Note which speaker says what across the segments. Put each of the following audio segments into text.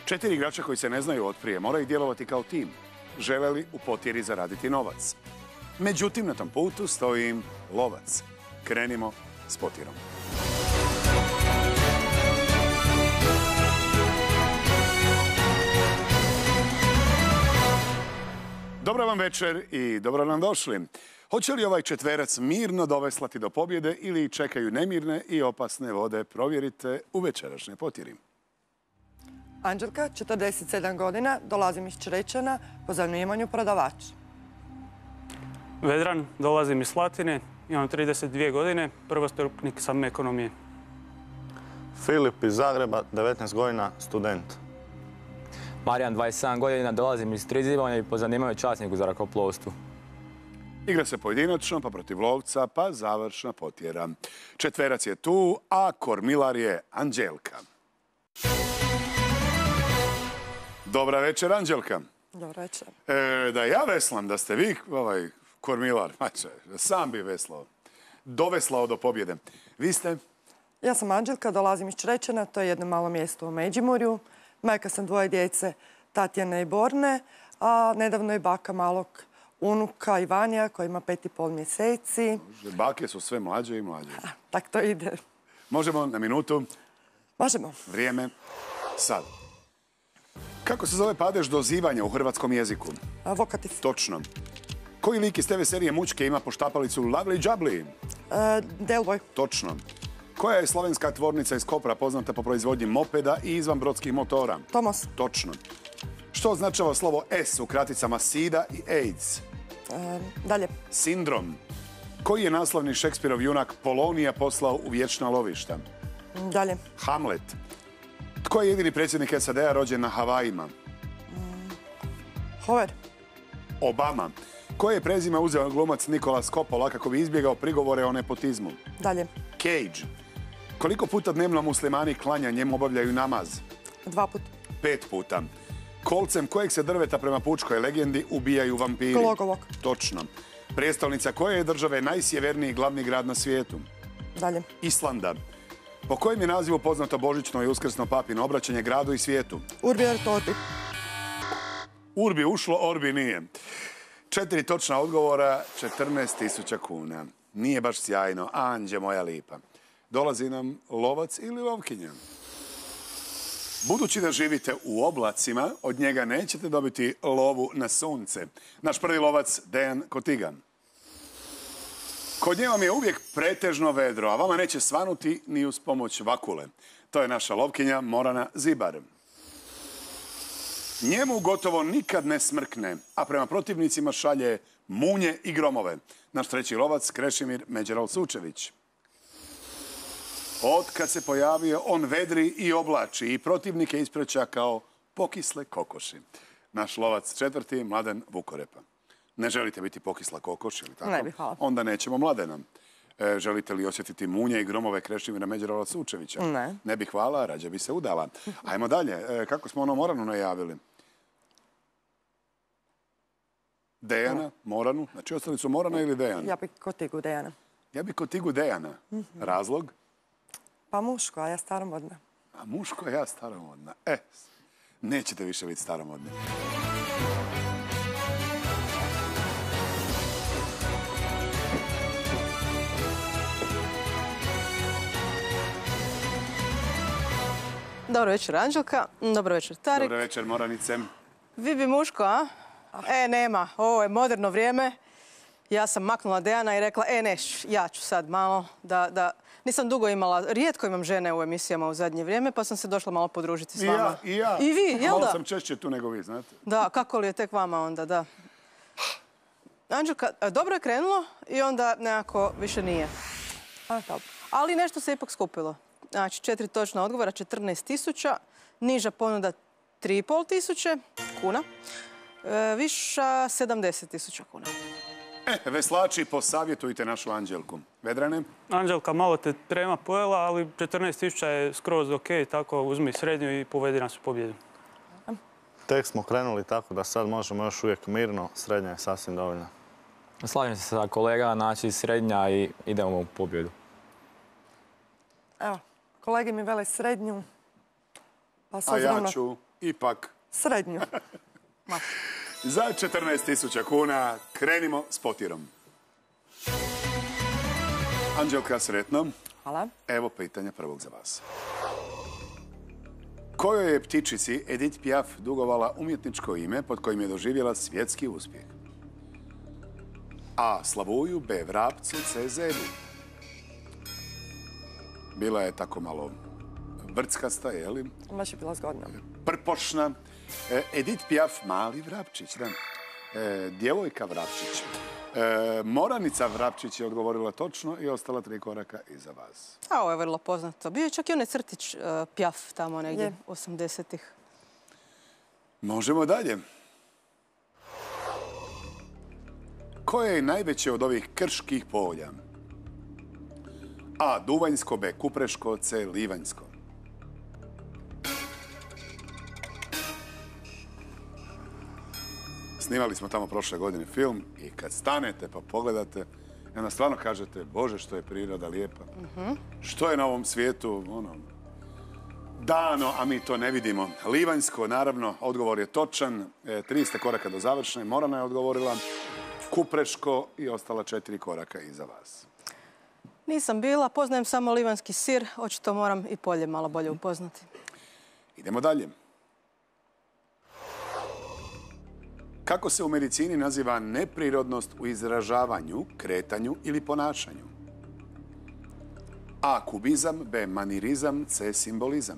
Speaker 1: 4 igrača koji se ne znaju otprije moraju djelovati kao tim. Žele li u potjeri zaraditi novac? Međutim, na tom putu stoji im lovac. Krenimo s potjerom. Dobro vam večer i dobro nam došli. Hoće li ovaj četverac mirno doveslati do pobjede ili čekaju nemirne i opasne vode? Provjerite u večerašnjoj potjeri.
Speaker 2: Anđelka, 47 godina, dolazim iz Črečana, po zanimanju prodavač.
Speaker 3: Vedran, dolazim iz Slatine, imam 32 godine, prvostupnik sam ekonomije.
Speaker 4: Filip iz Zagreba, 19 godina, student.
Speaker 5: Marijan, 27 godina, dolazim iz Trizivanja i po zanimanju časnik u zrakoplovstvu.
Speaker 1: Igra se pojedinačno, pa protiv lovca, pa završna potjera. Četverac je tu, a kormilar je Anđelka. Dobra večer, Anđelka.
Speaker 2: Dobro večer.
Speaker 1: Da ja veslam, da ste vi kormilar, sam bi veslao. Doveslao do pobjede. Vi ste?
Speaker 2: Ja sam Anđelka, dolazim iz Črečana, to je jedno malo mjesto u Međimurju. Majka sam 2 djece, Tatjane i Borne, a nedavno je baka malog unuka Ivanija koji ima 5,5 mjeseci.
Speaker 1: Bake su sve mlađe i mlađe.
Speaker 2: Tak to ide.
Speaker 1: Možemo na minutu?
Speaker 2: Možemo.
Speaker 1: Vrijeme. Sad. Kako se zove padež dozivanja u hrvatskom jeziku?
Speaker 2: Vokativ.
Speaker 1: Točno. Koji lik iz TV serije Mučke ima poštapalicu Lovely Jubbly?
Speaker 2: Delvoj.
Speaker 1: Točno. Koja je slovenska tvornica iz Kopra poznata po proizvodnji mopeda i izvanbrodskih motora?
Speaker 2: Tomos.
Speaker 1: Točno. Što označava slovo S u kraticama SIDA i AIDS?
Speaker 2: Dalje.
Speaker 1: Sindrom. Koji je naslovni Šekspirov junak Polonija poslao u vječna lovišta?
Speaker 2: Dalje.
Speaker 1: Hamlet. Tko je jedini predsjednik SAD-a rođen na Havajima?
Speaker 2: Hoover.
Speaker 1: Obama. Koje je prezime uzeo glumac Nicolas Coppola kako bi izbjegao prigovore o nepotizmu?
Speaker 2: Dalje.
Speaker 1: Cage. Koliko puta dnevno muslimani klanjanjem obavljaju namaz?
Speaker 2: 2 puta.
Speaker 1: 5 puta. Kolcem kojeg se drveta prema pučkoj legendi ubijaju vampiri?
Speaker 2: Glogovog.
Speaker 1: Točno. Prijestolnica koje je države najsjeverniji glavni grad na svijetu?
Speaker 2: Dalje.
Speaker 1: Islanda. Po kojem je nazivu poznato božićno i uskrsno papino obraćanje gradu i svijetu?
Speaker 2: Urbi et orbi.
Speaker 1: Urbi ušlo, orbi nije. 4 točna odgovora, 14.000 kuna. Nije baš sjajno, anđe moja lipa. Dolazi nam lovac ili lovkinja. Budući da živite u oblacima, od njega nećete dobiti lovu na sunce. Naš prvi lovac, Dejan Kotigan. Kod nje vam je uvijek pretežno vedro, a vama neće svanuti ni uz pomoć vakule. To je naša lovkinja Morana Zibar. Njemu gotovo nikad ne smrkne, a prema protivnicima šalje munje i gromove. Naš treći lovac, Krešimir Međeral-Sučević. Od kad se pojavio, on vedri i oblači i protivnike ispreća kao pokisle kokoši. Naš lovac četvrti, Mladen Vukorepa. Ne želite biti pokisla kokoš, ili tako?
Speaker 2: Ne bih, hvala.
Speaker 1: Onda nećemo Mladena. Želite li osjetiti munje i gromove Krešimira Međeral-Sučevića?
Speaker 2: Ne.
Speaker 1: Ne bih, hvala, rađe bi se udala. Ajmo dalje. Kako smo ono Moranu najavili? Dejana, Moranu. Znači, ostali su Morana ili Dejana?
Speaker 2: Ja bih Kotigu Dejana.
Speaker 1: Ja bih Kotigu Dejana. Razlog?
Speaker 2: Pa muško, a ja staromodna.
Speaker 1: A muško, ja staromodna. Nećete više biti staromodni.
Speaker 6: Dobro večer, Anđelka. Dobro večer, Tarik.
Speaker 1: Dobro večer, Moranice.
Speaker 6: Vi bi muško, a? Nema. Ovo je moderno vrijeme. Ja sam maknula Dejana i rekla, ja ću sad malo da... Nisam dugo imala, rijetko imam žene u emisijama u zadnje vrijeme, pa sam se došla malo podružiti s vama.
Speaker 1: I ja.
Speaker 6: I vi, jel da?
Speaker 1: Malo sam češće tu nego vi, znate.
Speaker 6: Da, kako li je tek vama onda, da. Anđelka, dobro je krenulo i onda nekako više nije. Ali nešto se ipak skupilo. Znači, 4 točna odgovora, 14.000, niža ponuda 3.500 kuna, viša 70.000 kuna.
Speaker 1: Veslači, posavjetujte našu Anđelku. Vedrane?
Speaker 3: Anđelka, malo te trema pojela, ali 14.000 je skroz ok, tako uzmi srednju i povedi nas u pobjedu.
Speaker 4: Tek smo krenuli tako da sad možemo još uvijek mirno, srednja je sasvim dovoljna.
Speaker 5: Slažem se sa kolega, znači srednja i idemo u pobjedu.
Speaker 2: Evo, kolege mi vele srednju.
Speaker 1: A ja ću ipak
Speaker 2: Srednju.
Speaker 1: za 14.000 kuna krenimo s Potirom. Anđelka, sretno.
Speaker 2: Hvala.
Speaker 1: Evo pitanja prvog za vas. Kojoj je ptičici Edith Piaf dugovala umjetničko ime pod kojim je doživjela svjetski uspjeh? A. Slavuju, B. Vrapcu, C. Zebu. Bila je tako malo vrckasta, je li?
Speaker 2: Baš je bila zgodna.
Speaker 1: Prpošna. Edith Piaf, mali vrapčić, da. Djevojka vrapčić. Moranica Vrapčić je odgovorila točno i ostala 3 koraka iza vas.
Speaker 6: A ovo je vrlo poznato. Bio je čak i onaj crtić Piaf tamo negdje 80-ih.
Speaker 1: Možemo dalje. Koje je najveće od ovih krških polja? A. Duvanjsko, B. Kupreško, C. Livanjsko. Snimali smo tamo prošle godine film i kad stanete pa pogledate, onda stvarno kažete, Bože, što je priroda lijepa. Što je na ovom svijetu, dano, a mi to ne vidimo. Livanjsko, naravno, odgovor je točan. 3 ste koraka do završne. Morana je odgovorila. Kupreško i ostala 4 koraka iza vas.
Speaker 6: Nisam bila, poznajem samo livanjski sir. Očito moram i polje malo bolje upoznati.
Speaker 1: Idemo dalje. Kako se u medicini naziva neprirodnost u izražavanju, kretanju ili ponašanju? A. Kubizam, B. Manirizam, C. Simbolizam.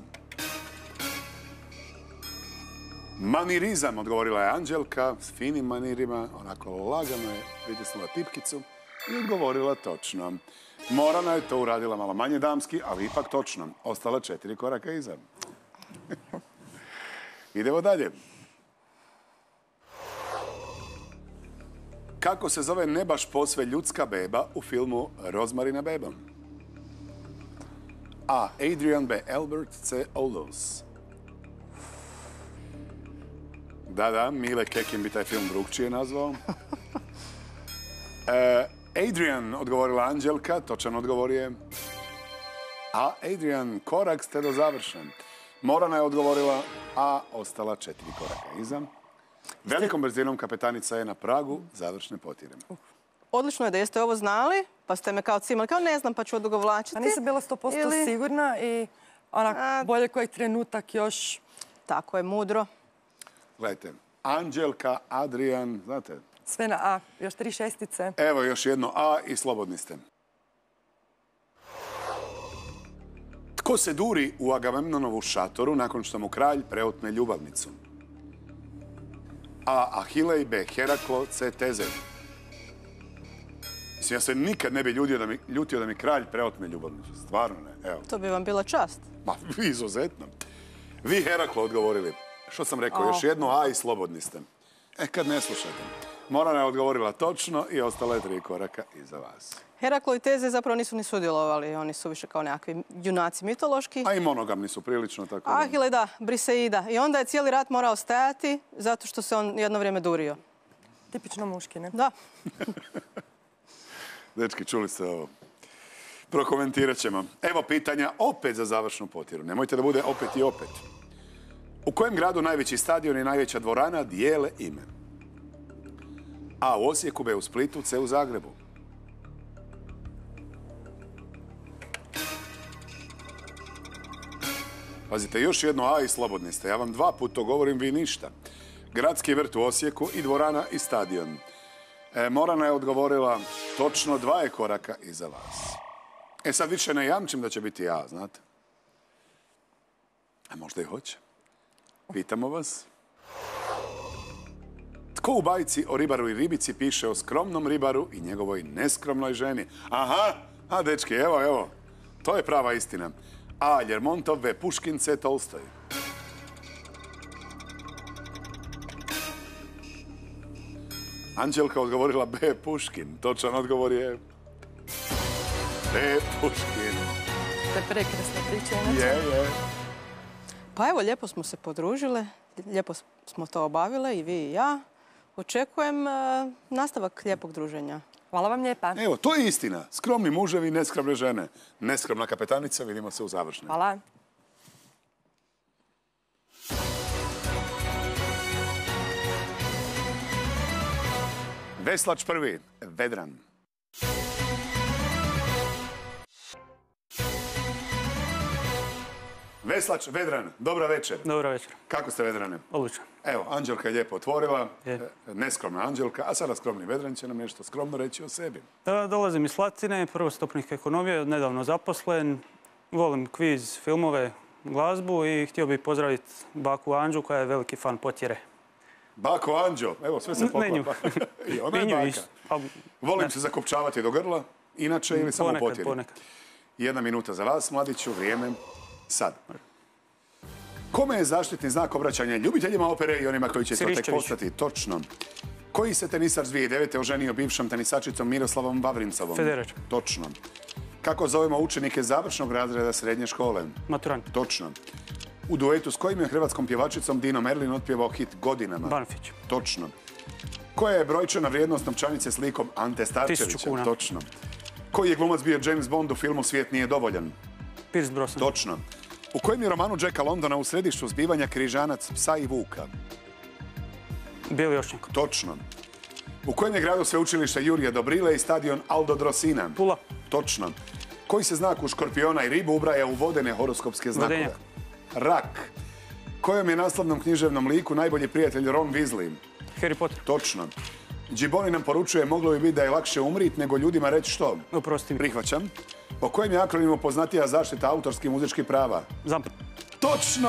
Speaker 1: Manirizam, odgovorila je Anđelka, s finim manirima, onako lagano je pritisnula tipkicu i odgovorila točno. Morana je to uradila malo manje damski, ali ipak točno. Ostala 4 koraka iza. Idemo dalje. Kako se zove ne baš posve ljudska beba u filmu Rozmarina beba? A. Adrian, B. Albert, C. Olos. Da, Mile Kekin bi taj film drugčije nazvao. Adrian, odgovorila Anđelka, točan odgovor je A. Adrian, korak ste do završen. Morana je odgovorila A, ostala 4 koraka iza. Velikom brzinom kapetanica je na pragu završne Potire.
Speaker 6: Odlično je da jeste ovo znali, pa ste me kao cimali, kao ne znam pa ću odugovlačiti.
Speaker 2: A nisam bila 100% sigurna i onak bolje koji trenutak još...
Speaker 6: Tako je, mudro.
Speaker 1: Gledajte, Anđelka, Adrian, znate?
Speaker 2: Sve na A, još 3 šestice.
Speaker 1: Evo još jedno A i slobodni ste. Tko se duri u Agamemnonovu šatoru nakon što mu kralj preotme ljubavnicu? A. Ahilej, B. Heraklo, C. Tezej. Mislim, ja se nikad ne bi ljutio da mi kralj preotme ljubavnicu. Stvarno ne, evo.
Speaker 6: To bi vam bila čast.
Speaker 1: Ma, izuzetno. Vi Heraklo odgovorili. Što sam rekao, još jedno A i slobodni ste. Kad ne slušate. Morana je odgovorila točno i ostala je 3 koraka iza vas.
Speaker 6: Heraklo i Teze zapravo nisu ni sudjelovali. Oni su više kao nekakvi junaci mitološki.
Speaker 1: A i monogamni su prilično tako.
Speaker 6: Ahile, da, Briseida. I onda je cijeli rat morao stajati zato što se on jedno vrijeme durio.
Speaker 2: Tipično muški, ne?
Speaker 6: Da.
Speaker 1: Dečki, čuli ste ovo. Prokomentirat ćemo. Evo pitanja opet za završnu Potiru. Nemojte da bude opet i opet. U kojem gradu najveći stadion i najveća dvorana dijele ime? A. U Osijeku, B. U Splitu, C. U Zagrebu. Pazite, još jedno A i slobodni ste. Ja vam 2 puta to govorim, vi ništa. Gradski vrt u Osijeku i dvorana i stadion. Morana je odgovorila točno 2 koraka iza vas. Sad više ne jamčim da će biti A, znate? A možda i hoće. Pitamo vas. Tko u bajci o ribaru i ribici piše o skromnom ribaru i njegovoj neskromnoj ženi? Aha, a dečki, evo. To je prava istina. A. Ljermontov, B. Puškin, C. Tolstoj. Anđelka odgovorila B. Puškin. Točan odgovor je B. Puškin.
Speaker 2: To je prekrasna priča.
Speaker 1: Je.
Speaker 6: Pa evo, lijepo smo se podružile, lijepo smo to obavile i vi i ja. Očekujem nastavak lijepog druženja.
Speaker 2: Hvala vam lijepa.
Speaker 1: Evo, to je istina. Skromni muževi, neskromne žene. Neskromna kapetanica, vidimo se u završnoj.
Speaker 2: Hvala.
Speaker 1: Veslač prvi, Vedran. Veslač, Vedran, dobra večer.
Speaker 3: Dobra večer.
Speaker 1: Kako ste, Vedrane?
Speaker 3: Odlično.
Speaker 1: Evo, Anđelka je lijepo otvorila,
Speaker 3: Je.
Speaker 1: neskromna Anđelka, a sada skromni Vedran će nam nešto skromno reći o sebi.
Speaker 3: Dolazim iz Slatine, prvostupnik ekonomije, nedavno zaposlen. Volim kviz, filmove, glazbu i htio bih pozdraviti baku Anđu koja je veliki fan Potjere.
Speaker 1: Bako Anđo, evo sve se
Speaker 3: Ne nju.
Speaker 1: poklapa. I ona je
Speaker 3: I nju
Speaker 1: baka.
Speaker 3: isto. Pa,
Speaker 1: Volim se zakopčavati do grla, inače ili samo
Speaker 3: ponekad,
Speaker 1: potjeri.
Speaker 3: ponekad.
Speaker 1: 1 minuta za vas, mladiću, vrijeme sad. Kome je zaštitni znak obraćanja ljubiteljima opere i onima koji će to tek
Speaker 3: Siriščević.
Speaker 1: postati? Točno. Koji se tenisar 2009. oženio bivšom tenisačicom Miroslavom Vavrincovom?
Speaker 3: Federer.
Speaker 1: Točno. Kako zovemo učenike završnog razreda srednje škole?
Speaker 3: Maturant.
Speaker 1: Točno. U duetu s kojim je hrvatskom pjevačicom Dino Merlin otpjevao hit Godinama?
Speaker 3: Banfić.
Speaker 1: Točno. Koja je brojčana vrijednost novčanice s likom Ante Starčevića?
Speaker 3: 1000 kuna.
Speaker 1: Točno. Koji je glumac bio James Bond u filmu Svijet nije dovoljan?
Speaker 3: Pierce Brosnan.
Speaker 1: Točno. U kojem je romanu Jacka Londona u središtu zbivanja križanac psa i vuka?
Speaker 3: Bili Ošnjak.
Speaker 1: Točno. U kojem je gradu sveučilište Jurija Dobrile i stadion Aldo Drosina?
Speaker 3: Pula.
Speaker 1: Točno. Koji se znak u škorpiona i ribu ubraja u vodene horoskopske znakove?
Speaker 3: Vodenjak.
Speaker 1: Rak. Kojom je naslovnom književnom liku najbolji prijatelj Ron Weasley?
Speaker 3: Harry Potter.
Speaker 1: Točno. Džiboni nam poručuje moglo bi biti da je lakše umrit nego ljudima reći što?
Speaker 3: Oprosti mi.
Speaker 1: Prihvaćam. Po kojem je akronimu poznatija zaštita autorskih muzičkih prava?
Speaker 3: ZAMP.
Speaker 1: Točno!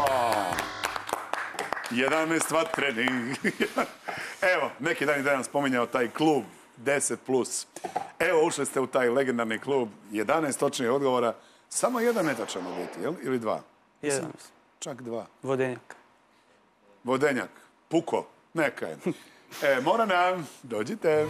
Speaker 1: 11 vatrenih. Evo, neki dan je danas spominjao taj klub 10+. Evo, ušli ste u taj legendarni klub. 11 točnih odgovora. Samo jedan netočan u biti, jel? Ili 2?
Speaker 3: Jedan.
Speaker 1: Čak 2.
Speaker 3: Vodenjak.
Speaker 1: Vodenjak. Puko. Neka je. Morana, dođite.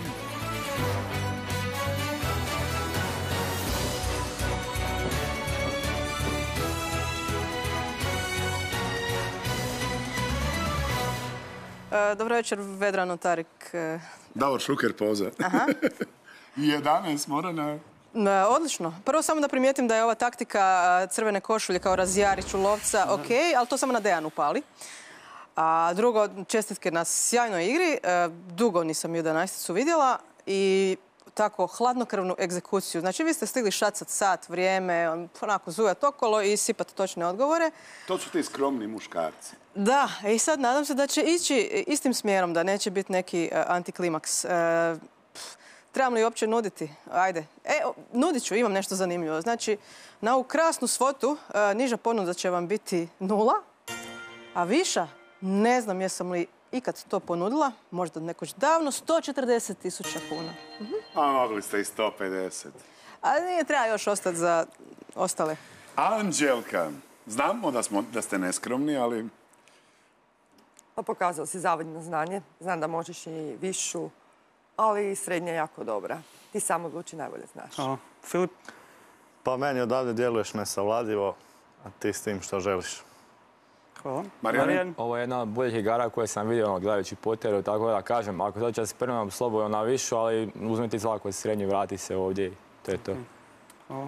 Speaker 6: Dobro večer, Vedrano, Tarik.
Speaker 1: Davor Šuker poza.
Speaker 6: Aha.
Speaker 1: 11, Morana.
Speaker 6: Odlično. Prvo samo da primijetim da je ova taktika crvene košulje kao razjariću lovca ok, ali to samo na Dejanu pali. A drugo, čestitke na sjajnoj igri. Dugo nisam 11-icu vidjela i tako hladnokrvnu egzekuciju. Znači, vi ste stigli šacat sat, vrijeme, onako zujat okolo i sipat točne odgovore.
Speaker 1: To su ti skromni muškarci.
Speaker 6: Da, i sad nadam se da će ići istim smjerom, da neće biti neki antiklimaks. Trebam li uopće nuditi? Ajde. Nudit ću, imam nešto zanimljivo. Znači, na ovu krasnu svotu niža ponuda će vam biti 0, a viša, ne znam jesam li ikad to ponudila, možda nekoć davno, 140.000 kuna.
Speaker 1: A mogli ste i 150.
Speaker 6: A nije, treba još ostati za ostale.
Speaker 1: Anđelka, znamo da ste neskromni, ali...
Speaker 2: Pa pokazao si zavidno znanje. Znam da možeš i višu, ali i srednja je jako dobra. Ti sam odluči, najbolje znaš.
Speaker 3: Filip.
Speaker 4: Pa meni odavde djeluješ nesavladivo, a ti s tim što želiš.
Speaker 3: Hvala.
Speaker 1: Marijan.
Speaker 5: Ovo je jedna od boljih igara koje sam vidio gledajući Potteru, tako da kažem, ako to će se spremam slobodno na višu, ali uzmite svako srednji, vrati se ovdje i to je to.
Speaker 3: Hvala.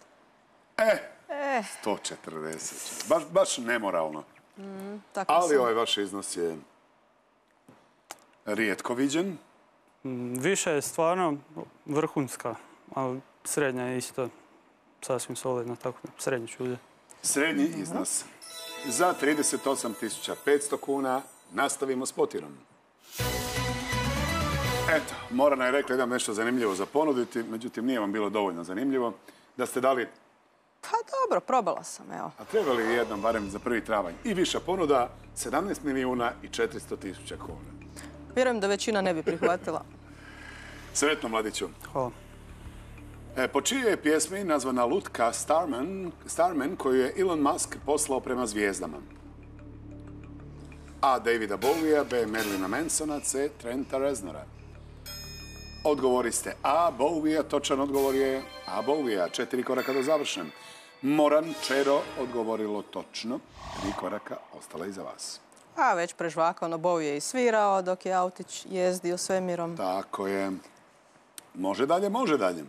Speaker 1: 140. Baš nemoralno.
Speaker 6: Tako
Speaker 1: Ali
Speaker 6: sam.
Speaker 1: ovaj vaš iznos je rijetko viđen.
Speaker 3: Više je stvarno vrhunska, ali srednja je isto sasvim solidna, tako da srednju ću uzeti.
Speaker 1: Srednji iznos. Za 38.500 kuna nastavimo s Potjerom. Eto, Morana je rekla da imam nešto zanimljivo za ponuditi, međutim nije vam bilo dovoljno zanimljivo. Da ste dali,
Speaker 6: Pa dobro, probala sam, evo.
Speaker 1: a trebali jednom, barem za 1. travanj, i viša ponuda, 17.400.000 kuna.
Speaker 6: Vjerujem da većina ne bi prihvatila.
Speaker 1: Sretno, mladiću.
Speaker 3: Hvala.
Speaker 1: Po čijoj je pjesmi nazvana lutka Starman koju je Elon Musk poslao prema zvijezdama? A. Davida Bowiea, B. Marilina Mansona, C. Trenta Reznora. Odgovori ste A. Bowiea, točan odgovor je A. Bowiea. 4 koraka do završen. Moran, Čero, odgovorilo točno. 3 koraka ostala iza vas.
Speaker 6: A već prežvakano, Bowie je i svirao dok je autić jezdio svemirom.
Speaker 1: Tako je. Može dalje, može dalje.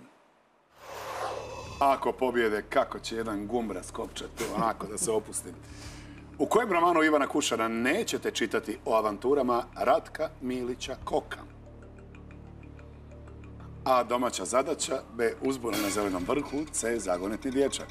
Speaker 1: Ako pobjede, kako će jedan gumbra skopčati, onako da se opusti. U kojem romanu Ivana Kušana nećete čitati o avanturama Ratka Milića Koka? A. Domaća zadaća. B. Uzbuna na zelenom vrhu. C. Zagonetni dječak.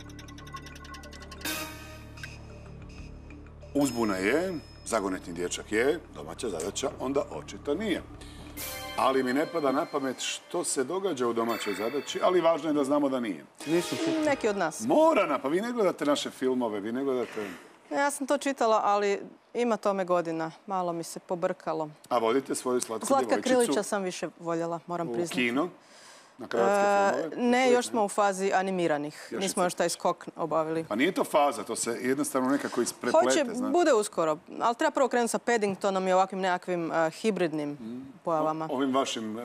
Speaker 1: Uzbuna je, zagonetni dječak je, domaća zadaća onda očito nije. Ali mi ne pada na pamet što se događa u domaćoj zadaći, ali važno je da znamo da nije.
Speaker 6: Neki od nas.
Speaker 1: Morana, pa vi ne gledate naše filmove, vi ne gledate...
Speaker 6: Ja sam to čitala, ali ima tome godina. Malo mi se pobrkalo.
Speaker 1: A vodite svoju slatku
Speaker 6: Zlatka
Speaker 1: djevojčicu
Speaker 6: Krilića sam više voljela, moram
Speaker 1: u
Speaker 6: priznati.
Speaker 1: kino? Na hrvatske filmove?
Speaker 6: Ne, još smo u fazi animiranih.
Speaker 1: Još
Speaker 6: Nismo još taj skok obavili.
Speaker 1: Pa nije to faza, to se jednostavno nekako ispreplete,
Speaker 6: Hoće,
Speaker 1: znate.
Speaker 6: bude uskoro. Ali treba prvo krenuti sa Paddingtonom i ovakvim nekakvim hibridnim pojavama.
Speaker 1: Ovim vašim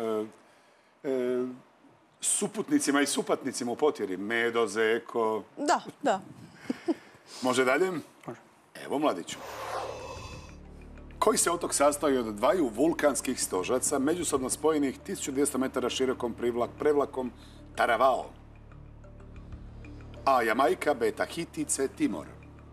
Speaker 1: suputnicima i supatnicima u potjeri. Medo, zeko...
Speaker 6: Da, da.
Speaker 1: Može dalje?
Speaker 3: Može.
Speaker 1: Evo, mladiću. Koji se otok sastoji od dvaju vulkanskih stožaca, međusobno spojenih 1200 metara širokom prevlakom Taravao? A. Jamajka, B. Tahiti, C. Timor.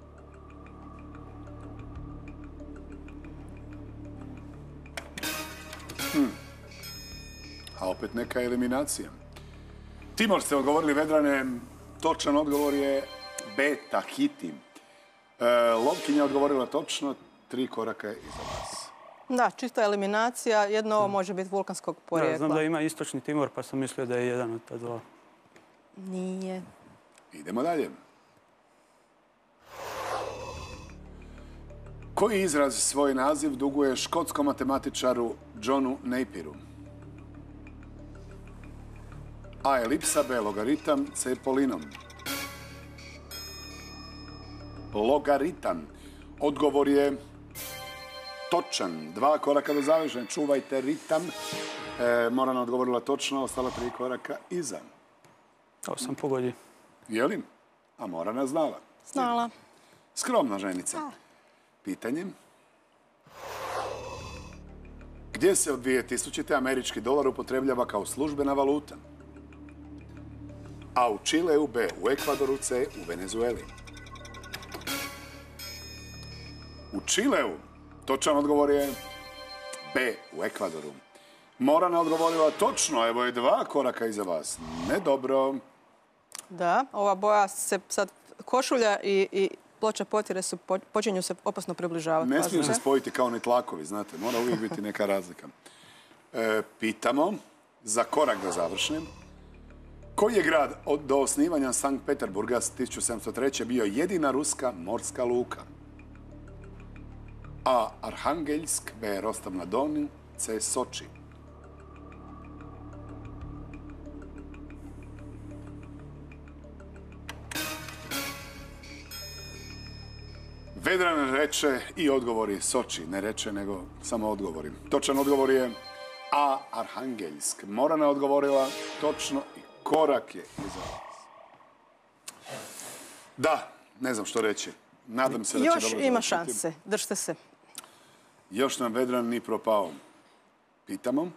Speaker 1: A opet neka eliminacija. Timor ste odgovorili, Vedrane. Točan odgovor je B. Tahiti. Lovkinja odgovorila točno, 3 koraka je iza vas.
Speaker 6: Da, čista eliminacija. Jedno ovo može biti vulkanskog porijekla.
Speaker 3: Znam da ima istočni Timor, pa sam mislio da je jedan od ta dva.
Speaker 6: Nije.
Speaker 1: Idemo dalje. Koji izraz svoj naziv duguje škotskom matematičaru Johnu Napieru? A. Elipsa, B. Logaritam, C. Polinom. Logaritam. Odgovor je točan. 2 koraka do završenja. Čuvajte ritam. Morana odgovorila točno, ostala 3 koraka iza.
Speaker 3: Ovo sam pogodio.
Speaker 1: Je li? A Morana znala.
Speaker 6: Znala.
Speaker 1: Skromna ženica. Pitanje. Gdje se od 2000. američki dolar upotrebljava kao službena valuta? A. U Čileu, B. U Ekvadoru, C. U Venezueli. U Čileu. Točan odgovor je B. U Ekvadoru. Morana odgovorila točno. Evo je 2 koraka iza vas. Ne dobro.
Speaker 6: Da, ova boja se sad košulja i ploča potjere počinju se opasno približavati.
Speaker 1: Ne smiju se spojiti kao ni tlakovi, znate. Mora uvijek biti neka razlika. Pitamo, za korak da završim, koji je grad do osnivanja Sankt Peterburga 1703. bio jedina ruska morska luka? A. Arhangeljsk, B. Rostov na Donu, C. Soči. Vedran reče i odgovori Soči. Ne reče, nego samo odgovori. Točan odgovor je A. Arhangeljsk. Morana odgovorila točno i korak je iza vas. Da, ne znam što reći. Nadam se da će dobro
Speaker 6: Još ima šanse. Držite se.
Speaker 1: Još nam Vedran ni propao. Pitamo.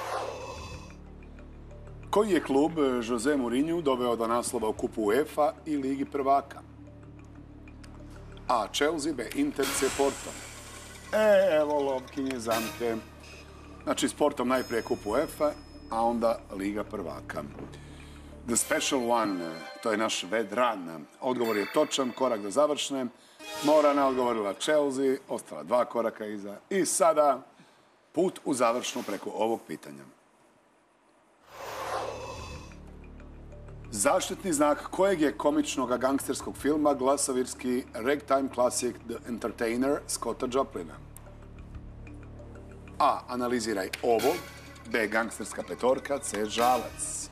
Speaker 1: Koji je klub Jose Mourinho doveo do naslova u kupu UEFA i Ligi prvaka? A. Chelsea, B. Inter, C. Porto. Evo lovkinje zamke. Znači, s Portom najprije kup UEFA, a onda Liga prvaka. The special one, to je naš Vedran. Odgovor je točan, korak do završne. Morana odgovorila Chelsea, ostala 2 koraka iza. I sada put u završnu preko ovog pitanja. Zaštitni znak kojeg je komičnog gangsterskog filma glasavirski ragtime classic The Entertainer Scotta Joplina? A. Analiziraj ovo. B. Gangsterska petorka. C. Žalac.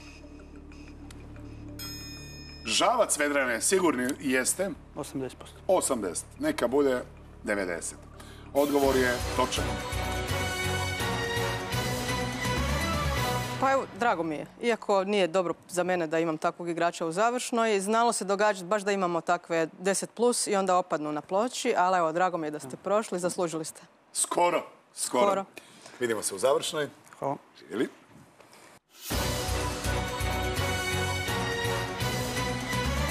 Speaker 1: Žalac, Vedrane, sigurni jeste?
Speaker 3: 80%.
Speaker 1: 80. Neka bude 90. Odgovor je točan.
Speaker 6: Pa evo, drago mi je. Iako nije dobro za mene da imam takvog igrača u završnoj, znalo se događati baš da imamo takve 10+ i onda opadnu na ploči, ali evo, drago mi je da ste prošli, zaslužili ste.
Speaker 1: Skoro. Vidimo se u završnoj.
Speaker 3: Hvala.
Speaker 1: Živjeli.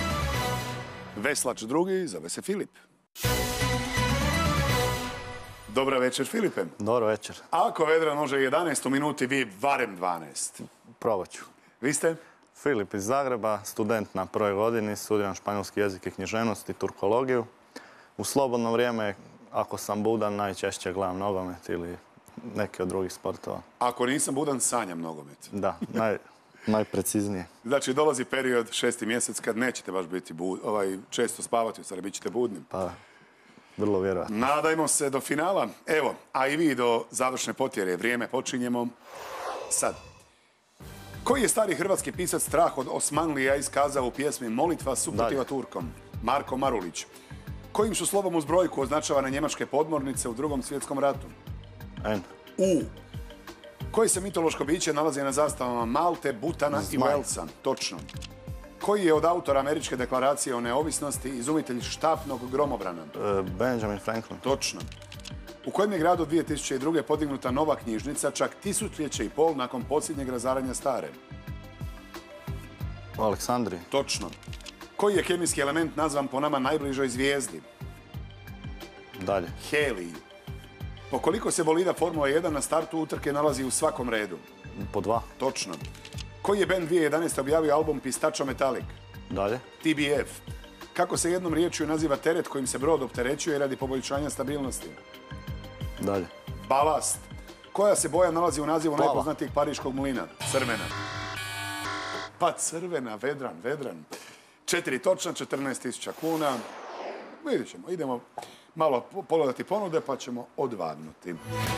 Speaker 1: Veslač drugi zove se Filip. Dobra večer, Filipe.
Speaker 4: Dobro večer.
Speaker 1: Ako Vedran može 11 minuti, vi barem 12.
Speaker 4: Probat ću.
Speaker 1: Vi ste?
Speaker 4: Filip iz Zagreba, student na prvoj godini, studiram španjolski jezik i književnost i turkologiju. U slobodno vrijeme, ako sam budan, najčešće gledam nogomet ili neke od drugih sportova.
Speaker 1: Ako nisam budan, sanjam nogomet.
Speaker 4: Da, najpreciznije.
Speaker 1: Znači, dolazi period 6. mjesec kad nećete baš biti često spavati, u stvari bit ćete budni.
Speaker 4: Pa, vrlo vjerojatno.
Speaker 1: Nadajmo se do finala. Evo, a i vi do završne potjere. Vrijeme počinjemo sad. Koji je stari hrvatski pisac strah od Osmanlija iskazao u pjesmi Molitva suprotiva Turkom? Marko Marulić. Kojim su slovom uz brojku označavane njemačke podmornice u Drugom svjetskom ratu?
Speaker 4: N.
Speaker 1: U. Koji se mitološko biće nalazi na zastavama Malte, Butana i Walesa? Točno. Koji je od autora Američke deklaracije o neovisnosti izumitelj štapnog gromobrana?
Speaker 4: Benjamin Franklin.
Speaker 1: Točno. U kojem je gradu 2002. podignuta nova knjižnica, čak 1000 nakon posljednjeg razaranja stare?
Speaker 4: U Aleksandriji.
Speaker 1: Točno. Koji je kemijski element nazvan po nama najbližoj zvijezdi?
Speaker 4: Dalje.
Speaker 1: Helij. Po koliko se bolida Formula 1 na startu utrke nalazi u svakom redu?
Speaker 4: Po 2.
Speaker 1: Točno. Koji je band 2011. objavio album Pistachio Metallic?
Speaker 4: Dalje.
Speaker 1: TBF. Kako se jednom riječju naziva teret kojim se brod opterećuje radi poboljšanja stabilnosti?
Speaker 4: Dalje.
Speaker 1: Balast. Koja se boja nalazi u nazivu
Speaker 4: Plava.
Speaker 1: najpoznatijeg pariškog mlina? Crvena. Pa crvena, Vedran. 4 točna, 14.000 kuna. Vidjet ćemo, idemo malo pogledati ponude pa ćemo odvagnuti.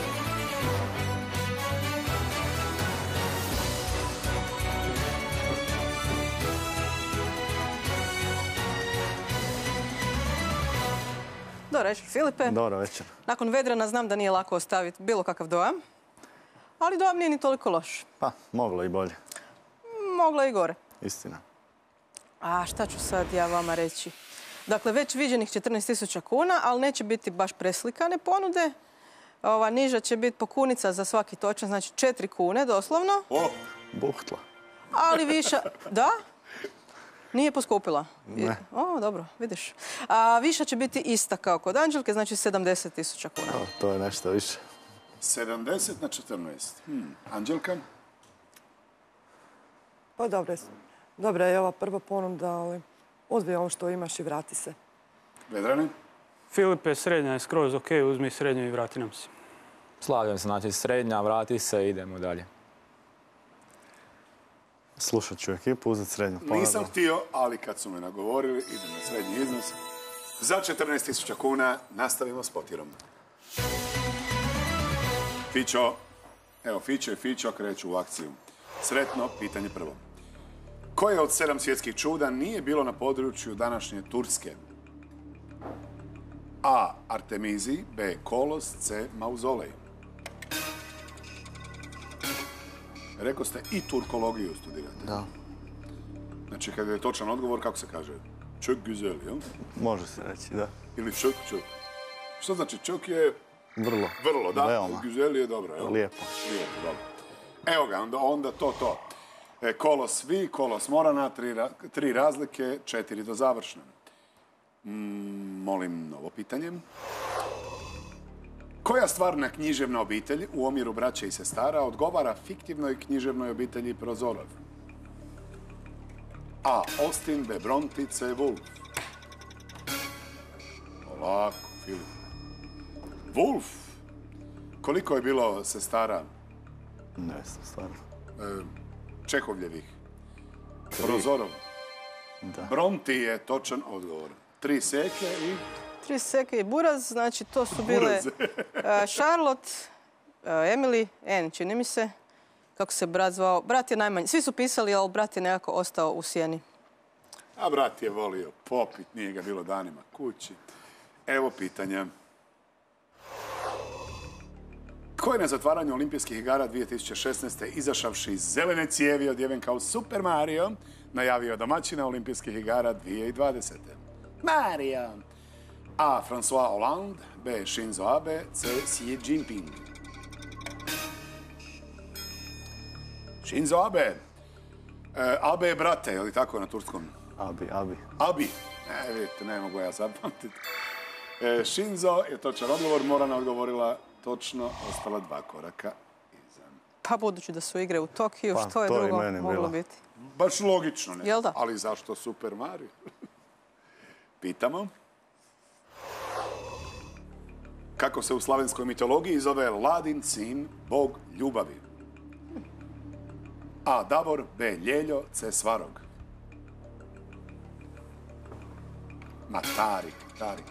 Speaker 6: Dobro večer, Filipe.
Speaker 4: Dobro večer.
Speaker 6: Nakon Vedrana znam da nije lako ostaviti bilo kakav dojam, ali dojam nije ni toliko loš.
Speaker 4: Pa, moglo i bolje.
Speaker 6: Moglo i gore.
Speaker 4: Istina.
Speaker 6: A šta ću sad ja vama reći? Dakle, već viđenih 14.000 kuna, ali neće biti baš preslikane ponude. Ova niža će biti pokunica za svaki točan, znači 4 kune doslovno.
Speaker 1: O,
Speaker 4: Buhtla.
Speaker 6: Ali viša... Da? Nije poskupila?
Speaker 4: Ne.
Speaker 6: O, dobro, vidiš. A viša će biti ista kao kod Anđelke, znači 70.000 kuna.
Speaker 4: To je nešto više.
Speaker 1: 70 na 14. Anđelka?
Speaker 2: Pa dobra je ova prva ponuda, ali uzmi ovo što imaš i vrati se.
Speaker 1: Vedrane?
Speaker 3: Filipe, srednja je skroz ok, uzmi srednju i vrati nam se.
Speaker 5: Slažem se, znači srednja, vrati se i idemo dalje.
Speaker 4: Slušat ću ekipu, uzeti srednju ponudu.
Speaker 1: Nisam htio, ali kad su me nagovorili, idem na srednji iznos. Za 14.000 kuna nastavimo s potjerom. Fićo, evo Fićo i Fićo kreću u akciju. Sretno, pitanje prvo. Koje od 7 svjetskih čuda nije bilo na području današnje Turske? A. Artemizij, B. Kolos, C. Mauzolej. Rekao ste i turkologiju studirate.
Speaker 4: Da.
Speaker 1: Znači, kada je točan odgovor, kako se kaže? Čök güzel, jel?
Speaker 4: Može se reći, da.
Speaker 1: Ili čök. Što znači čök je... Vrlo, da.
Speaker 4: Veoma.
Speaker 1: Güzel je dobro, jel?
Speaker 4: Lijepo.
Speaker 1: Lijepo, dobro. Evo ga, onda to. Kolos vi, kolos morana, 3 razlike, 4 do završne. Molim novo pitanje. Koja stvarna književna obitelj u omjeru braće i sestara odgovara fiktivnoj književnoj obitelji Prozorov? A. Austen, B. Bronte, C. Woolf. Ovako, Filip. Woolf? Koliko je bilo sestara?
Speaker 4: Ne znam, stvarno.
Speaker 1: Čehovljevih. Prozorov.
Speaker 4: Da.
Speaker 1: Bronte je točan odgovor. 3 seke i...
Speaker 6: 3 seke i buraz, znači to su bile Charlotte, Emily, Anne, čini mi se. Kako se brat zvao? Brat je najmanji. Svi su pisali, ali brat je nekako ostao u sjeni.
Speaker 1: A brat je volio popit, nije ga bilo danima kući. Evo pitanja. Ko je na zatvaranju Olimpijskih igara 2016. izašavši iz zelene cijevi odjeven kao Super Mario, najavio domaćina Olimpijskih igara 2020. Mario! A. François Hollande, B. Shinzo Abe, C. Xi Jinping. Shinzo Abe. Abe je brate, je li tako na turskom?
Speaker 4: Abi.
Speaker 1: Abi. Vidite, ne mogu ja zapamtiti. Shinzo je točan odgovor. Morana odgovorila točno. Ostala 2 koraka iza.
Speaker 6: Pa budući da su igre u Tokiju,
Speaker 4: Pa,
Speaker 6: što je
Speaker 4: to je
Speaker 6: drugo
Speaker 4: meni
Speaker 6: moglo
Speaker 4: bilo.
Speaker 6: biti?
Speaker 1: Baš logično, ne?
Speaker 6: Jel da?
Speaker 1: Ali zašto Super Mario? Pitamo. Kako se u slavenskoj mitologiji zove Ladin sin, bog ljubavi? A. Davor, B. Ljeljo, C. Svarog. Ma Tarik.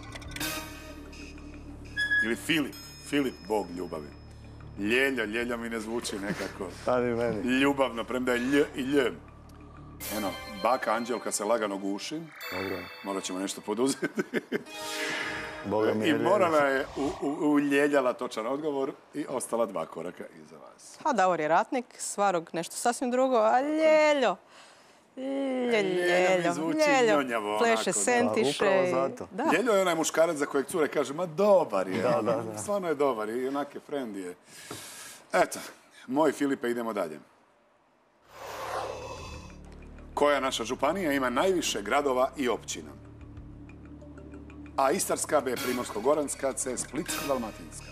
Speaker 1: Ili Filip, bog ljubavi. Ljeljo mi ne zvuči nekako
Speaker 4: Tadi meni.
Speaker 1: ljubavno, premda je lj i lj. Eno, baka Anđelka se lagano guši.
Speaker 4: Dobro.
Speaker 1: Morat ćemo nešto poduzeti.
Speaker 4: Boga mi je
Speaker 1: I
Speaker 4: ljelja.
Speaker 1: Morana je uljeljala točan odgovor i ostala 2 koraka iza vas.
Speaker 6: A Davor je ratnik, Svarog nešto sasvim drugo, a Ljeljo.
Speaker 1: Ljeljo mi zvuči njonjavo,
Speaker 6: pleše
Speaker 1: onako, da.
Speaker 6: sentiše.
Speaker 4: Pa, upravo zato.
Speaker 6: Da.
Speaker 1: Ljeljo je onaj muškarac za kojeg cure kaže, ma dobar je.
Speaker 4: Da.
Speaker 1: Stvarno je dobar i onak je friend je. Eto, moj Filipe, idemo dalje. Koja naša županija ima najviše gradova i općina? A. Istarska, B. Primorsko-goranska, C. Splitsko-dalmatinska.